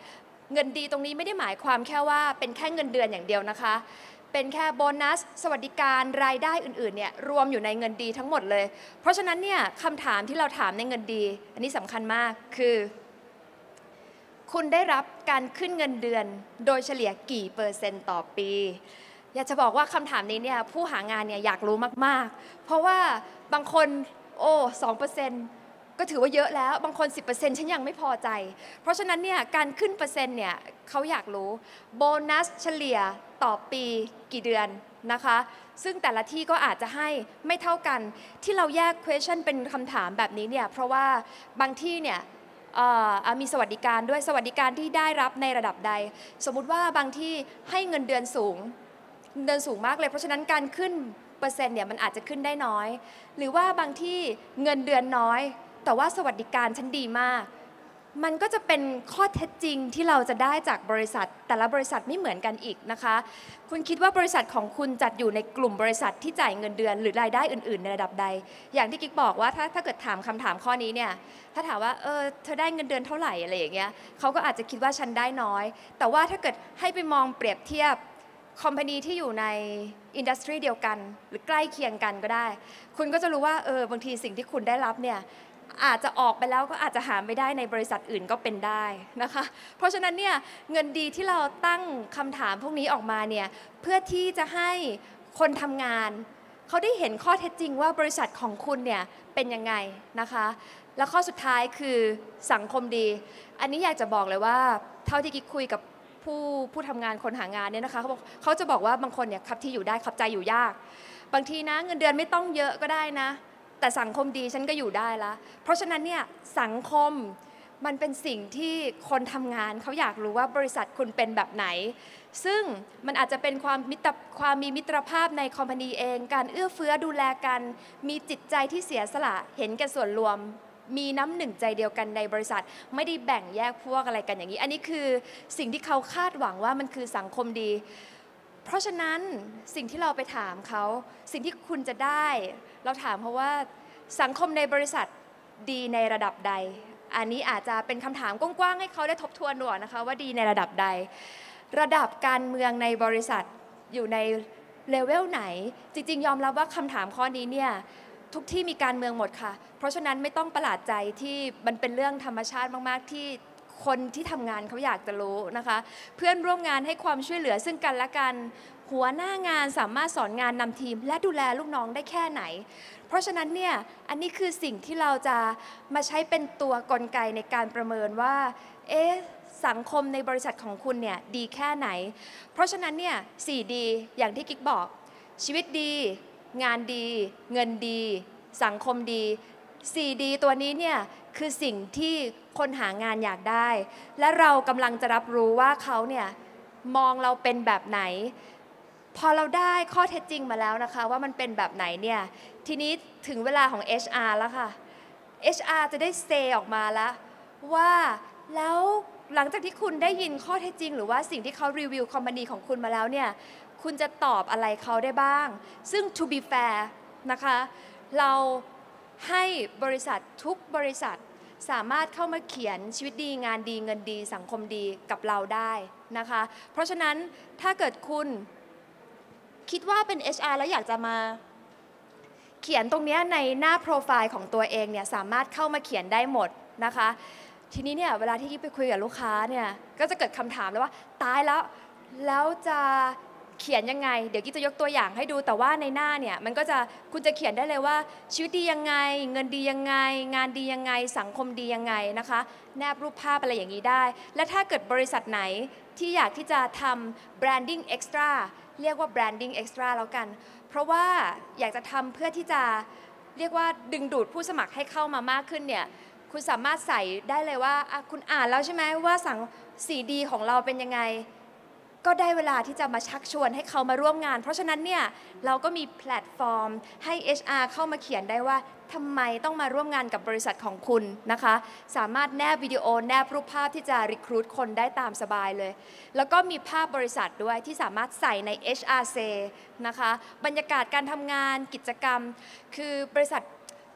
เงินดีตรงนี้ไม่ได้หมายความแค่ว่าเป็นแค่เงินเดือนอย่างเดียวนะคะเป็นแค่โบนัสสวัสดิการรายได้อื่นๆเนี่ยรวมอยู่ในเงินดีทั้งหมดเลยเพราะฉะนั้นเนี่ยคำถามที่เราถามในเงินดีอันนี้สำคัญมากคือคุณได้รับการขึ้นเงินเดือนโดยเฉลี่ยกี่เปอร์เซ็นต์ต่อปีอยากจะบอกว่าคำถามนี้เนี่ยผู้หางานเนี่ยอยากรู้มากๆเพราะว่าบางคนโอ้สองเปอร์เซ็นต์ก็ถือว่าเยอะแล้วบางคน สิบเปอร์เซ็นต์ ฉันยังไม่พอใจเพราะฉะนั้นเนี่ยการขึ้นเปอร์เซ็นต์เนี่ยเขาอยากรู้โบนัสเฉลี่ยต่อปีกี่เดือนนะคะซึ่งแต่ละที่ก็อาจจะให้ไม่เท่ากันที่เราแยก question เป็นคำถามแบบนี้เนี่ยเพราะว่าบางที่เนี่ยมีสวัสดิการด้วยสวัสดิการที่ได้รับในระดับใดสมมุติว่าบางที่ให้เงินเดือนสูงเงินสูงมากเลยเพราะฉะนั้นการขึ้นเปอร์เซ็นต์เนี่ยมันอาจจะขึ้นได้น้อยหรือว่าบางที่เงินเดือนน้อยแต่ว่าสวัสดิการชั้นดีมากมันก็จะเป็นข้อเท็จจริงที่เราจะได้จากบริษัทแต่ละบริษัทไม่เหมือนกันอีกนะคะคุณคิดว่าบริษัทของคุณจัดอยู่ในกลุ่มบริษัทที่จ่ายเงินเดือนหรือรายได้อื่นๆในระดับใดอย่างที่กิ๊กบอกว่าถ้าถ้าเกิดถามคำถามข้อนี้เนี่ยถ้าถามว่าเออเธอได้เงินเดือนเท่าไหร่อะไรอย่างเงี้ยเขาก็อาจจะคิดว่าฉันได้น้อยแต่ว่าถ้าเกิดให้ไปมองเปรียบเทียบคอมพานีที่อยู่ในอินดัสทรีเดียวกันหรือใกล้เคียงกันก็ได้คุณก็จะรู้ว่าเออบางทีสิ่งที่คุณได้รับเนี่ยอาจจะออกไปแล้วก็อาจจะหาไม่ได้ในบริษัทอื่นก็เป็นได้นะคะเพราะฉะนั้นเนี่ยเงินดีที่เราตั้งคำถามพวกนี้ออกมาเนี่ยเพื่อที่จะให้คนทำงานเขาได้เห็นข้อเท็จจริงว่าบริษัทของคุณเนี่ยเป็นยังไงนะคะแล้วข้อสุดท้ายคือสังคมดีอันนี้อยากจะบอกเลยว่าเท่าที่กิ๊กคุยกับผู้ผู้ทำงานคนหางานเนี่ยนะคะเขาบอกเขาจะบอกว่าบางคนเนี่ยขับที่อยู่ได้ขับใจอยู่ยากบางทีนะเงินเดือนไม่ต้องเยอะก็ได้นะแต่สังคมดีฉันก็อยู่ได้ละเพราะฉะนั้นเนี่ยสังคมมันเป็นสิ่งที่คนทำงานเขาอยากรู้ว่าบริษัทคุณเป็นแบบไหนซึ่งมันอาจจะเป็นความมิตรความมีมิตรภาพในคอมพานีเองการเอื้อเฟื้อดูแลกันมีจิตใจที่เสียสละเห็นแก่ส่วนรวมมีน้ำหนึ่งใจเดียวกันในบริษัทไม่ได้แบ่งแยกพวกอะไรกันอย่างนี้อันนี้คือสิ่งที่เขาคาดหวังว่ามันคือสังคมดีเพราะฉะนั้นสิ่งที่เราไปถามเขาสิ่งที่คุณจะได้เราถามเพราะว่าสังคมในบริษัทดีในระดับใดอันนี้อาจจะเป็นคำถามกว้างๆให้เขาได้ทบทวนดูนะคะว่าดีในระดับใดระดับการเมืองในบริษัทอยู่ในเลเวลไหนจริงๆยอมรับว่าคำถามข้อนี้เนี่ยทุกที่มีการเมืองหมดค่ะเพราะฉะนั้นไม่ต้องประหลาดใจที่มันเป็นเรื่องธรรมชาติมากๆที่คนที่ทำงานเขาอยากจะรู้นะคะเพื่อนร่วมงานให้ความช่วยเหลือซึ่งกันและกันหัวหน้างานสามารถสอนงานนำทีมและดูแลลูกน้องได้แค่ไหนเพราะฉะนั้นเนี่ยอันนี้คือสิ่งที่เราจะมาใช้เป็นตัวกลไกในการประเมินว่าเอ๊ะสังคมในบริษัทของคุณเนี่ยดีแค่ไหนเพราะฉะนั้นเนี่ย สี่ ดี อย่างที่กิ๊กบอกชีวิตดีงานดีเงินดีสังคมดี สี่ ดี ตัวนี้เนี่ยคือสิ่งที่คนหางานอยากได้และเรากำลังจะรับรู้ว่าเขาเนี่ยมองเราเป็นแบบไหนพอเราได้ข้อเท็จจริงมาแล้วนะคะว่ามันเป็นแบบไหนเนี่ยทีนี้ถึงเวลาของ เอช อาร์ แล้วค่ะ เอช อาร์ จะได้เซออกมาแล้วว่าแล้วหลังจากที่คุณได้ยินข้อเท็จจริงหรือว่าสิ่งที่เขารีวิวคอมพานีของคุณมาแล้วเนี่ยคุณจะตอบอะไรเขาได้บ้างซึ่ง to be fair นะคะเราให้บริษัททุกบริษัทสามารถเข้ามาเขียนชีวิตดีงานดีเงินดีสังคมดีกับเราได้นะคะเพราะฉะนั้นถ้าเกิดคุณคิดว่าเป็น เอช อาร์ แล้วอยากจะมาเขียนตรงนี้ในหน้าโปรไฟล์ของตัวเองเนี่ยสามารถเข้ามาเขียนได้หมดนะคะทีนี้เนี่ยเวลาที่กิ๊บไปคุยกับลูกค้าเนี่ยก็จะเกิดคำถามเลยว่าตายแล้วแล้วจะเขียนยังไงเดี๋ยวกิ๊บจะยกตัวอย่างให้ดูแต่ว่าในหน้าเนี่ยมันก็จะคุณจะเขียนได้เลยว่าชีวิตดียังไงเงินดียังไงงานดียังไงสังคมดียังไงนะคะแนบรูปภาพอะไรอย่างนี้ได้และถ้าเกิดบริษัทไหนที่อยากที่จะทำ branding extra เรียกว่า branding extra แล้วกันเพราะว่าอยากจะทำเพื่อที่จะเรียกว่าดึงดูดผู้สมัครให้เข้ามามากขึ้นเนี่ยคุณสามารถใส่ได้เลยว่าคุณอ่านแล้วใช่ไหมว่าสัง สี่ ดี ของเราเป็นยังไงก็ได้เวลาที่จะมาชักชวนให้เขามาร่วมงานเพราะฉะนั้นเนี่ยเราก็มีแพลตฟอร์มให้ เอช อาร์ เข้ามาเขียนได้ว่าทำไมต้องมาร่วมงานกับบริษัทของคุณนะคะสามารถแนบวิดีโอแนบรูปภาพที่จะรีครูทคนได้ตามสบายเลยแล้วก็มีภาพบริษัทด้วยที่สามารถใส่ใน เอช อาร์ Say นะคะบรรยากาศการทำงานกิจกรรมคือบริษัท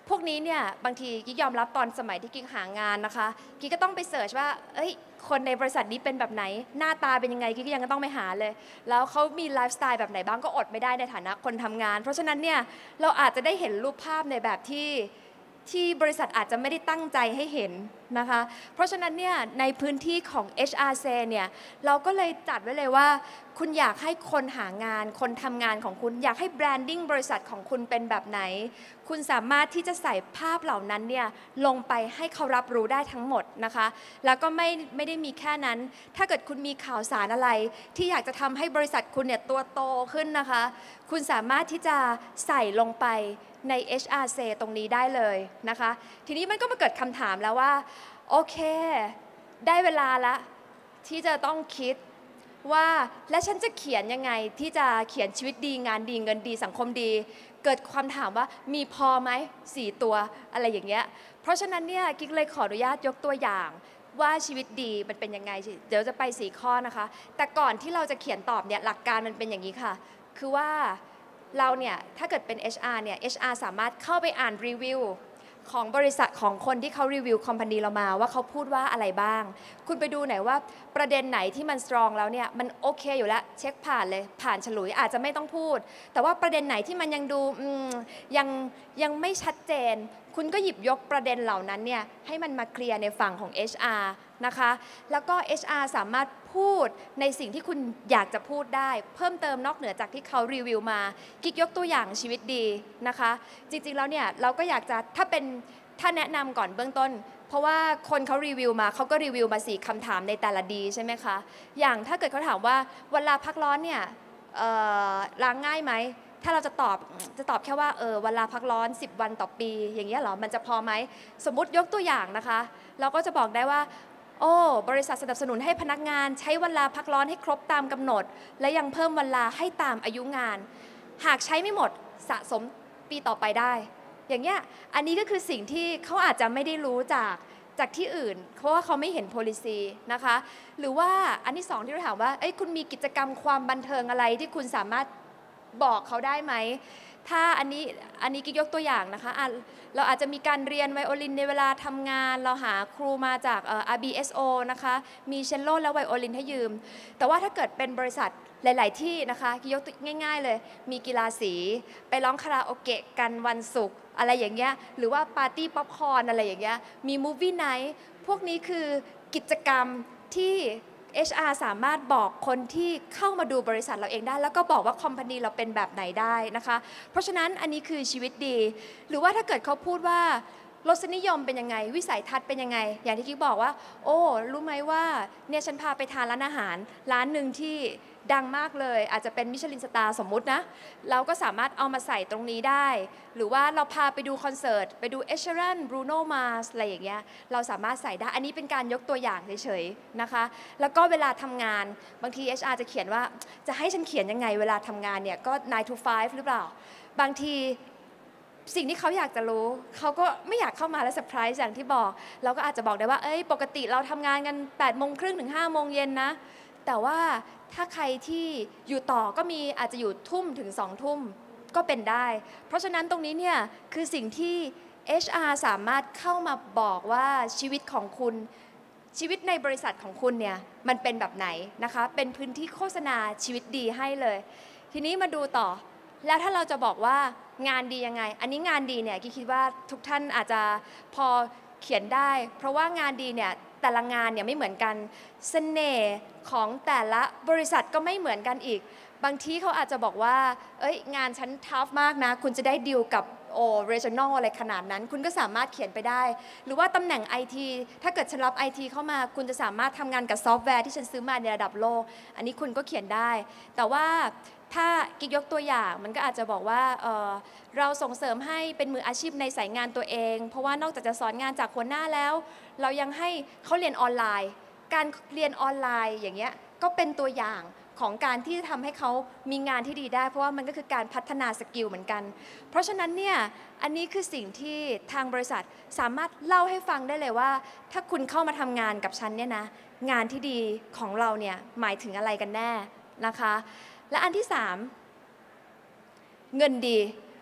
พวกนี้เนี่ยบางทีกิ๊กยอมรับตอนสมัยที่กิ๊กหางานนะคะกิ๊กก็ต้องไปเสิร์ชว่าเอ้ยคนในบริษัทนี้เป็นแบบไหนหน้าตาเป็นยังไงกิ๊กก็ยังต้องไปหาเลยแล้วเขามีไลฟ์สไตล์แบบไหนบ้างก็อดไม่ได้ในฐานะคนทำงานเพราะฉะนั้นเนี่ยเราอาจจะได้เห็นรูปภาพในแบบที่ที่บริษัทอาจจะไม่ได้ตั้งใจให้เห็นนะคะเพราะฉะนั้นเนี่ยในพื้นที่ของ เอช อาร์ Sale เนี่ยเราก็เลยจัดไว้เลยว่าคุณอยากให้คนหางานคนทำงานของคุณอยากให้แบรนดิ้งบริษัทของคุณเป็นแบบไหนคุณสามารถที่จะใส่ภาพเหล่านั้นเนี่ยลงไปให้เขารับรู้ได้ทั้งหมดนะคะแล้วก็ไม่ไม่ได้มีแค่นั้นถ้าเกิดคุณมีข่าวสารอะไรที่อยากจะทำให้บริษัทคุณเนี่ยตัวโตขึ้นนะคะคุณสามารถที่จะใส่ลงไปใน เอช อาร์ Sale ตรงนี้ได้เลยนะคะทีนี้มันก็มาเกิดคำถามแล้วว่าโอเคได้เวลาละที่จะต้องคิดว่าและฉันจะเขียนยังไงที่จะเขียนชีวิตดีงานดีเงินดีสังคมดีเกิดความถามว่ามีพอไหมสี่ตัวอะไรอย่างเงี้ยเพราะฉะนั้นเนี่ยกิ๊กเลยขออนุญาตยกตัวอย่างว่าชีวิตดีมันเป็นยังไงเดี๋ยวจะไปสี่ข้อนะคะแต่ก่อนที่เราจะเขียนตอบเนี่ยหลักการมันเป็นอย่างนี้ค่ะคือว่าเราเนี่ยถ้าเกิดเป็น เอช อาร์ เนี่ย เอช อาร์ สามารถเข้าไปอ่านรีวิวของบริษัทของคนที่เขารีวิวคอมพานีเรามาว่าเขาพูดว่าอะไรบ้างคุณไปดูหน่อยว่าประเด็นไหนที่มันสตรองแล้วเนี่ยมันโอเคอยู่แล้วเช็คผ่านเลยผ่านฉลุยอาจจะไม่ต้องพูดแต่ว่าประเด็นไหนที่มันยังดูยังยังไม่ชัดเจนคุณก็หยิบยกประเด็นเหล่านั้นเนี่ยให้มันมาเคลียร์ในฝั่งของ เอช อาร์ นะคะแล้วก็ เอช อาร์ สามารถพูดในสิ่งที่คุณอยากจะพูดได้เพิ่มเติมนอกเหนือจากที่เขารีวิวมากิ๊กยกตัวอย่างชีวิตดีนะคะจริงๆแล้วเนี่ยเราก็อยากจะถ้าเป็นถ้าแนะนำก่อนเบื้องต้นเพราะว่าคนเขารีวิวมาเขาก็รีวิวมาสี่คำถามในแต่ละดีใช่ไหมคะอย่างถ้าเกิดเขาถามว่าเวลาพักร้อนเนี่ยล้างง่ายไหมถ้าเราจะตอบจะตอบแค่ว่าเออเวลาพักร้อนสิบวันต่อปีอย่างเงี้ยเหรอมันจะพอไหมสมมุติยกตัวอย่างนะคะเราก็จะบอกได้ว่าโอ้บริษัทสนับสนุนให้พนักงานใช้เวลาพักร้อนให้ครบตามกำหนดและยังเพิ่มเวลาให้ตามอายุงานหากใช้ไม่หมดสะสมปีต่อไปได้อย่างเงี้ยอันนี้ก็คือสิ่งที่เขาอาจจะไม่ได้รู้จากจากที่อื่นเพราะว่าเขาไม่เห็น policy นะคะหรือว่าอันที่สองที่เราถามว่าเอ้ยคุณมีกิจกรรมความบันเทิงอะไรที่คุณสามารถบอกเขาได้ไหมถ้าอันนี้อันนี้กิ๊กยกตัวอย่างนะคะะเราอาจจะมีการเรียนไวโอลินในเวลาทำงานเราหาครูมาจาก อาร์ บี เอส โอ นะคะมีเชลโลและไวโอลินให้ยืมแต่ว่าถ้าเกิดเป็นบริษัทหลายๆที่นะคะกิ๊กยกง่ายๆเลยมีกีฬาสีไปร้องคาราโอเกะกันวันศุกร์อะไรอย่างเงี้ยหรือว่าปาร์ตี้ป๊อปคอร์นอะไรอย่างเงี้ยมีมูฟวี่ไนท์พวกนี้คือกิจกรรมที่ เอช อาร์ สามารถบอกคนที่เข้ามาดูบริษัทเราเองได้แล้วก็บอกว่าคอมพานีเราเป็นแบบไหนได้นะคะเพราะฉะนั้นอันนี้คือชีวิตดีหรือว่าถ้าเกิดเขาพูดว่ารสนิยมเป็นยังไงวิสัยทัศน์เป็นยังไงอย่างที่กิ๊กบอกว่าโอ้รู้ไหมว่าเนี่ยฉันพาไปทานร้านอาหารร้านหนึ่งที่ดังมากเลยอาจจะเป็นมิชลินสตาร์สมมุตินะเราก็สามารถเอามาใส่ตรงนี้ได้หรือว่าเราพาไปดูคอนเสิร์ตไปดูเอชเชอรันบรูโนมาร์สอะไรอย่างเงี้ยเราสามารถใส่ได้อันนี้เป็นการยกตัวอย่างเฉยๆนะคะแล้วก็เวลาทำงานบางที เอช อาร์ จะเขียนว่าจะให้ฉันเขียนยังไงเวลาทำงานเนี่ยก็ nine to five หรือเปล่าบางทีสิ่งที่เขาอยากจะรู้เขาก็ไม่อยากเข้ามาแล้วเซอร์ไพรส์อย่างที่บอกเราก็อาจจะบอกได้ว่าเอ้ยปกติเราทำงานกันแปดโมงครึ่งถึงห้าโมงเย็นนะแต่ว่าถ้าใครที่อยู่ต่อก็มีอาจจะอยู่ทุ่มถึงสองทุ่มก็เป็นได้เพราะฉะนั้นตรงนี้เนี่ยคือสิ่งที่ เอช อาร์ สามารถเข้ามาบอกว่าชีวิตของคุณชีวิตในบริษัทของคุณเนี่ยมันเป็นแบบไหนนะคะเป็นพื้นที่โฆษณาชีวิตดีให้เลยทีนี้มาดูต่อแล้วถ้าเราจะบอกว่างานดียังไงอันนี้งานดีเนี่ยกิ๊กคิดว่าทุกท่านอาจจะพอเขียนได้เพราะว่างานดีเนี่ยแต่ละงานเนี่ยไม่เหมือนกันเสน่ห์ของแต่ละบริษัทก็ไม่เหมือนกันอีกบางทีเขาอาจจะบอกว่าเอ้ยงานฉันทัฟมากนะคุณจะได้ดีลกับโอ regional อะไรขนาดนั้นคุณก็สามารถเขียนไปได้หรือว่าตำแหน่ง ไอ ที ถ้าเกิดฉันรับ ไอ ที เข้ามาคุณจะสามารถทำงานกับซอฟต์แวร์ที่ฉันซื้อมาในระดับโลกอันนี้คุณก็เขียนได้แต่ว่าถ้ากิ๊กยกตัวอย่างมันก็อาจจะบอกว่า เ, เราส่งเสริมให้เป็นมืออาชีพในสายงานตัวเองเพราะว่านอกจากจะสอนงานจากหัวหน้าแล้วเรายังให้เขาเรียนออนไลน์การเรียนออนไลน์อย่างเงี้ยก็เป็นตัวอย่างของการที่ทำให้เขามีงานที่ดีได้เพราะว่ามันก็คือการพัฒนาสกิลเหมือนกันเพราะฉะนั้นเนี่ยอันนี้คือสิ่งที่ทางบริษัทสามารถเล่าให้ฟังได้เลยว่าถ้าคุณเข้ามาทำงานกับฉันเนี่ยนะงานที่ดีของเราเนี่ยหมายถึงอะไรกันแน่นะคะและอันที่สามเงินดี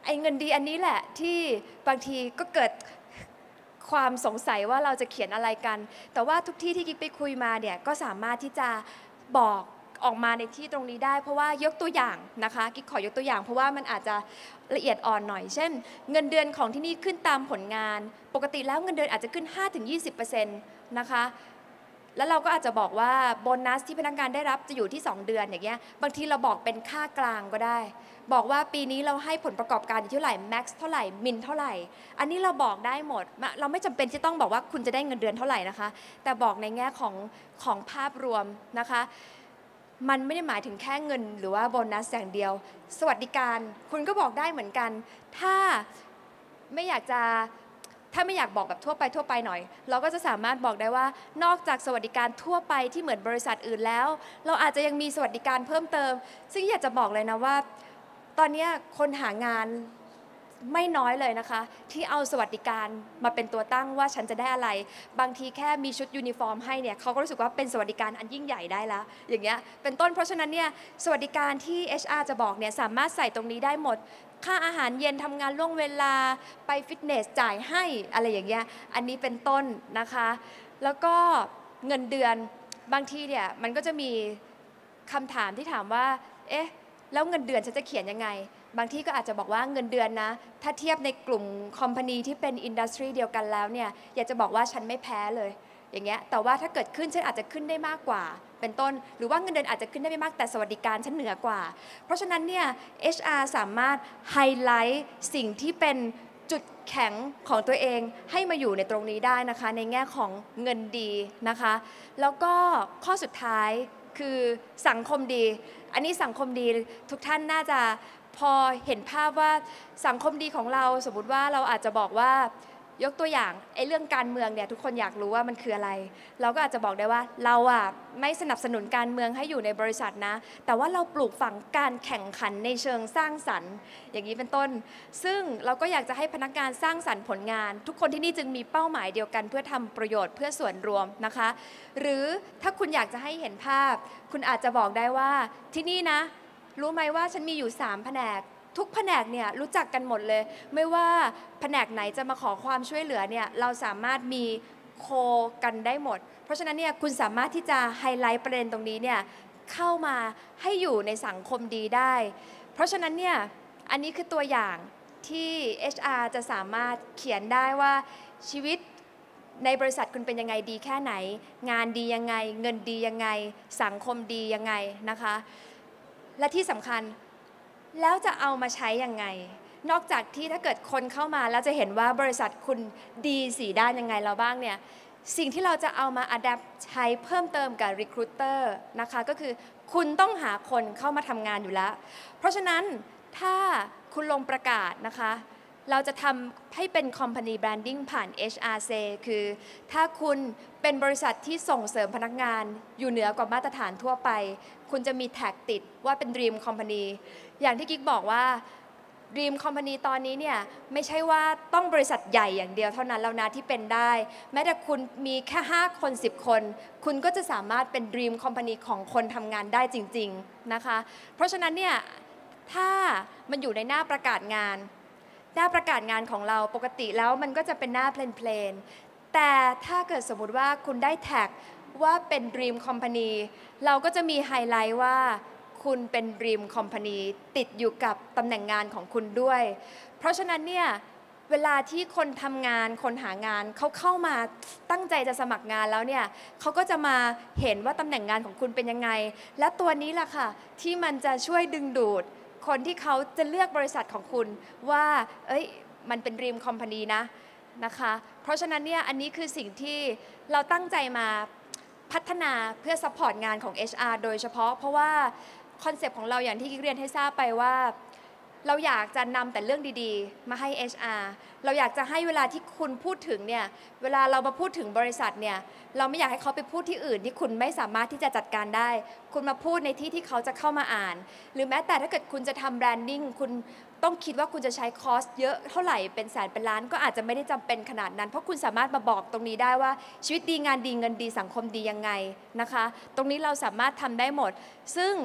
ไอ้เงินดีอันนี้แหละที่บางทีก็เกิดความสงสัยว่าเราจะเขียนอะไรกันแต่ว่าทุกที่ที่กิ๊กไปคุยมาเนี่ยก็สามารถที่จะบอกออกมาในที่ตรงนี้ได้เพราะว่ายกตัวอย่างนะคะกิ๊กขอยกตัวอย่างเพราะว่ามันอาจจะละเอียดอ่อนหน่อยเช่นเงินเดือนของที่นี่ขึ้นตามผลงานปกติแล้วเงินเดือนอาจจะขึ้น ห้าถึงยี่สิบเปอร์เซ็นต์ นะคะแล้วเราก็อาจจะบอกว่าโบนัสที่พนักงานได้รับจะอยู่ที่สองเดือนอย่างเงี้ยบางทีเราบอกเป็นค่ากลางก็ได้บอกว่าปีนี้เราให้ผลประกอบการอยู่เท่าไหร่แม็กซ์เท่าไหร่มินเท่าไหร่อันนี้เราบอกได้หมดเราไม่จำเป็นที่ต้องบอกว่าคุณจะได้เงินเดือนเท่าไหร่นะคะแต่บอกในแง่ของของภาพรวมนะคะมันไม่ได้หมายถึงแค่เงินหรือว่าโบนัสอย่างเดียวสวัสดิการคุณก็บอกได้เหมือนกันถ้าไม่อยากจะถ้าไม่อยากบอกแบบทั่วไปทั่วไปหน่อยเราก็จะสามารถบอกได้ว่านอกจากสวัสดิการทั่วไปที่เหมือนบริษัทอื่นแล้วเราอาจจะยังมีสวัสดิการเพิ่มเติมซึ่งอยากจะบอกเลยนะว่าตอนนี้คนหางานไม่น้อยเลยนะคะที่เอาสวัสดิการมาเป็นตัวตั้งว่าฉันจะได้อะไรบางทีแค่มีชุดยูนิฟอร์มให้เนี่ยเขาก็รู้สึกว่าเป็นสวัสดิการอันยิ่งใหญ่ได้แล้วอย่างเงี้ยเป็นต้นเพราะฉะนั้นเนี่ยสวัสดิการที่ เอช อาร์ จะบอกเนี่ยสามารถใส่ตรงนี้ได้หมดค่าอาหารเย็นทำงานล่วงเวลาไปฟิตเนสจ่ายให้อะไรอย่างเงี้ยอันนี้เป็นต้นนะคะแล้วก็เงินเดือนบางทีเนี่ยมันก็จะมีคำถามที่ถามว่าเอ๊ะแล้วเงินเดือนฉันจะเขียนยังไงบางที่ก็อาจจะบอกว่าเงินเดือนนะถ้าเทียบในกลุ่มคอมพานีที่เป็นอินดัสทรีเดียวกันแล้วเนี่ยอยากจะบอกว่าฉันไม่แพ้เลยอย่างเงี้ยแต่ว่าถ้าเกิดขึ้นฉันอาจจะขึ้นได้มากกว่าเป็นต้นหรือว่าเงินเดือนอาจจะขึ้นได้ไม่มากแต่สวัสดิการฉันเหนือกว่าเพราะฉะนั้นเนี่ย เอช อาร์ สามารถไฮไลท์สิ่งที่เป็นจุดแข็งของตัวเองให้มาอยู่ในตรงนี้ได้นะคะในแง่ของเงินดีนะคะแล้วก็ข้อสุดท้ายคือสังคมดีอันนี้สังคมดีทุกท่านน่าจะพอเห็นภาพว่าสังคมดีของเราสมมติว่าเราอาจจะบอกว่ายกตัวอย่างไอ้เรื่องการเมืองเนี่ยทุกคนอยากรู้ว่ามันคืออะไรเราก็อาจจะบอกได้ว่าเราอ่ะไม่สนับสนุนการเมืองให้อยู่ในบริษัทนะแต่ว่าเราปลูกฝังการแข่งขันในเชิงสร้างสรรค์อย่างนี้เป็นต้นซึ่งเราก็อยากจะให้พนักงานสร้างสรรค์ผลงานทุกคนที่นี่จึงมีเป้าหมายเดียวกันเพื่อทำประโยชน์เพื่อส่วนรวมนะคะหรือถ้าคุณอยากจะให้เห็นภาพคุณอาจจะบอกได้ว่าที่นี่นะรู้ไหมว่าฉันมีอยู่สามแผนกทุกแผนกเนี่ยรู้จักกันหมดเลยไม่ว่าแผนกไหนจะมาขอความช่วยเหลือเนี่ยเราสามารถมีโคกันได้หมดเพราะฉะนั้นเนี่ยคุณสามารถที่จะไฮไลท์ประเด็นตรงนี้เนี่ยเข้ามาให้อยู่ในสังคมดีได้เพราะฉะนั้นเนี่ยอันนี้คือตัวอย่างที่ เอช อาร์ จะสามารถเขียนได้ว่าชีวิตในบริษัทคุณเป็นยังไงดีแค่ไหนงานดียังไงเงินดียังไงสังคมดียังไงนะคะและที่สำคัญแล้วจะเอามาใช้ยังไงนอกจากที่ถ้าเกิดคนเข้ามาแล้วจะเห็นว่าบริษัทคุณดีสี่ด้านยังไงเราบ้างเนี่ยสิ่งที่เราจะเอามาอัดแอปใช้เพิ่มเติมกับ Recruiter นะคะก็คือคุณต้องหาคนเข้ามาทำงานอยู่แล้วเพราะฉะนั้นถ้าคุณลงประกาศนะคะเราจะทำให้เป็น Company Branding ผ่าน เอช อาร์ Say คือถ้าคุณเป็นบริษัทที่ส่งเสริมพนักงานอยู่เหนือกว่ามาตรฐานทั่วไปคุณจะมีแท็กติดว่าเป็น Dream Company อย่างที่กิ๊กบอกว่า Dream Company ตอนนี้เนี่ยไม่ใช่ว่าต้องบริษัทใหญ่อย่างเดียวเท่านั้นแล้วนะที่เป็นได้แม้แต่คุณมีแค่ห้าคนสิบคนคุณก็จะสามารถเป็น Dream Company ของคนทำงานได้จริงๆนะคะเพราะฉะนั้นเนี่ยถ้ามันอยู่ในหน้าประกาศงานหน้าประกาศงานของเราปกติแล้วมันก็จะเป็นหน้าเพลนๆแต่ถ้าเกิดสมมุติว่าคุณได้แท็กว่าเป็น Dream Company เราก็จะมีไฮไลท์ว่าคุณเป็น Dream Company ติดอยู่กับตำแหน่งงานของคุณด้วยเพราะฉะนั้นเนี่ยเวลาที่คนทำงานคนหางานเขาเข้ามาตั้งใจจะสมัครงานแล้วเนี่ยเขาก็จะมาเห็นว่าตำแหน่งงานของคุณเป็นยังไงและตัวนี้แหละค่ะที่มันจะช่วยดึงดูดคนที่เขาจะเลือกบริษัทของคุณว่าเอ้ยมันเป็น Dream Company นะนะคะเพราะฉะนั้นเนี่ยอันนี้คือสิ่งที่เราตั้งใจมาพัฒนาเพื่อซัพพอร์ตงานของ เอช อาร์ โดยเฉพาะเพราะว่าคอนเซปต์ของเราอย่างที่กิ๊กเรียนให้ทราบไปว่าเราอยากจะนำแต่เรื่องดีๆมาให้ เอช อาร์ เราอยากจะให้เวลาที่คุณพูดถึงเนี่ยเวลาเรามาพูดถึงบริษัทเนี่ยเราไม่อยากให้เขาไปพูดที่อื่นที่คุณไม่สามารถที่จะจัดการได้คุณมาพูดในที่ที่เขาจะเข้ามาอ่านหรือแม้แต่ถ้าเกิดคุณจะทำแบรนดิ้งคุณต้องคิดว่าคุณจะใช้คอสเยอะเท่าไหร่เป็นแสนเป็นล้านก็อาจจะไม่ได้จำเป็นขนาดนั้นเพราะคุณสามารถมาบอกตรงนี้ได้ว่าชีวิตดีงานดีเงินดีสังคมดียังไงนะคะตรงนี้เราสามารถทำได้หมดซึ่ง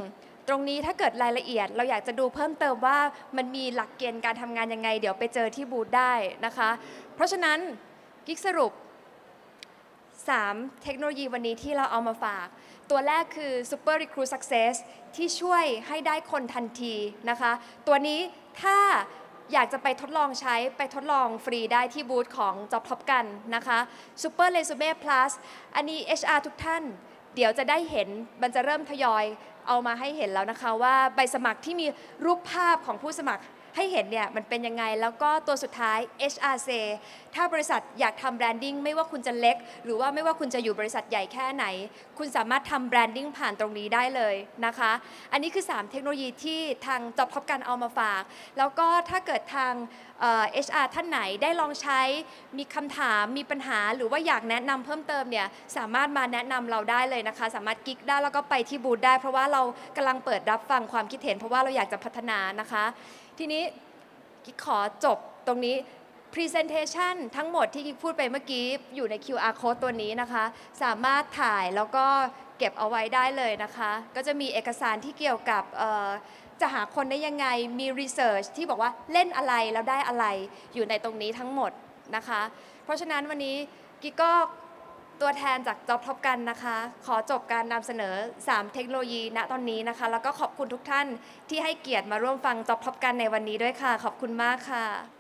ตรงนี้ถ้าเกิดรายละเอียดเราอยากจะดูเพิ่มเติมว่ามันมีหลักเกณฑ์การทำงานยังไงเดี๋ยวไปเจอที่บูธได้นะคะเพราะฉะนั้นกิ๊กสรุปสามเทคโนโลยีวันนี้ที่เราเอามาฝากตัวแรกคือ Super Recruit Success ที่ช่วยให้ได้คนทันทีนะคะตัวนี้ถ้าอยากจะไปทดลองใช้ไปทดลองฟรีได้ที่บูธของ Job Top กันนะคะ Super Resume Plus อันนี้ เอช อาร์ ทุกท่านเดี๋ยวจะได้เห็นมันจะเริ่มทยอยเอามาให้เห็นแล้วนะคะว่าใบสมัครที่มีรูปภาพของผู้สมัครให้เห็นเนี่ยมันเป็นยังไงแล้วก็ตัวสุดท้าย เอช อาร์ Say ถ้าบริษัทอยากทำแบรนดิ้งไม่ว่าคุณจะเล็กหรือว่าไม่ว่าคุณจะอยู่บริษัทใหญ่แค่ไหนคุณสามารถทำแบรนดิ้งผ่านตรงนี้ได้เลยนะคะอันนี้คือสามเทคโนโลยีที่ทาง Job Top กันเอามาฝากแล้วก็ถ้าเกิดทางเอ่อ เอช อาร์ ท่านไหนได้ลองใช้มีคำถามมีปัญหาหรือว่าอยากแนะนำเพิ่มเติมเนี่ยสามารถมาแนะนำเราได้เลยนะคะสามารถกิ๊กได้แล้วก็ไปที่บูธได้เพราะว่าเรากำลังเปิดรับฟังความคิดเห็นเพราะว่าเราอยากจะพัฒนานะคะทีนี้กิ๊กขอจบตรงนี้ Presentation ทั้งหมดที่กิ๊กพูดไปเมื่อกี้อยู่ใน คิว อาร์ Code ตัวนี้นะคะสามารถถ่ายแล้วก็เก็บเอาไว้ได้เลยนะคะก็จะมีเอกสารที่เกี่ยวกับจะหาคนได้ยังไงมี Research ที่บอกว่าเล่นอะไรแล้วได้อะไรอยู่ในตรงนี้ทั้งหมดนะคะเพราะฉะนั้นวันนี้กิ๊กก็ตัวแทนจาก Job Top กันนะคะขอจบการนำเสนอสามเทคโนโลยีณตอนนี้นะคะแล้วก็ขอบคุณทุกท่านที่ให้เกียรติมาร่วมฟัง Job Top กันในวันนี้ด้วยค่ะขอบคุณมากค่ะ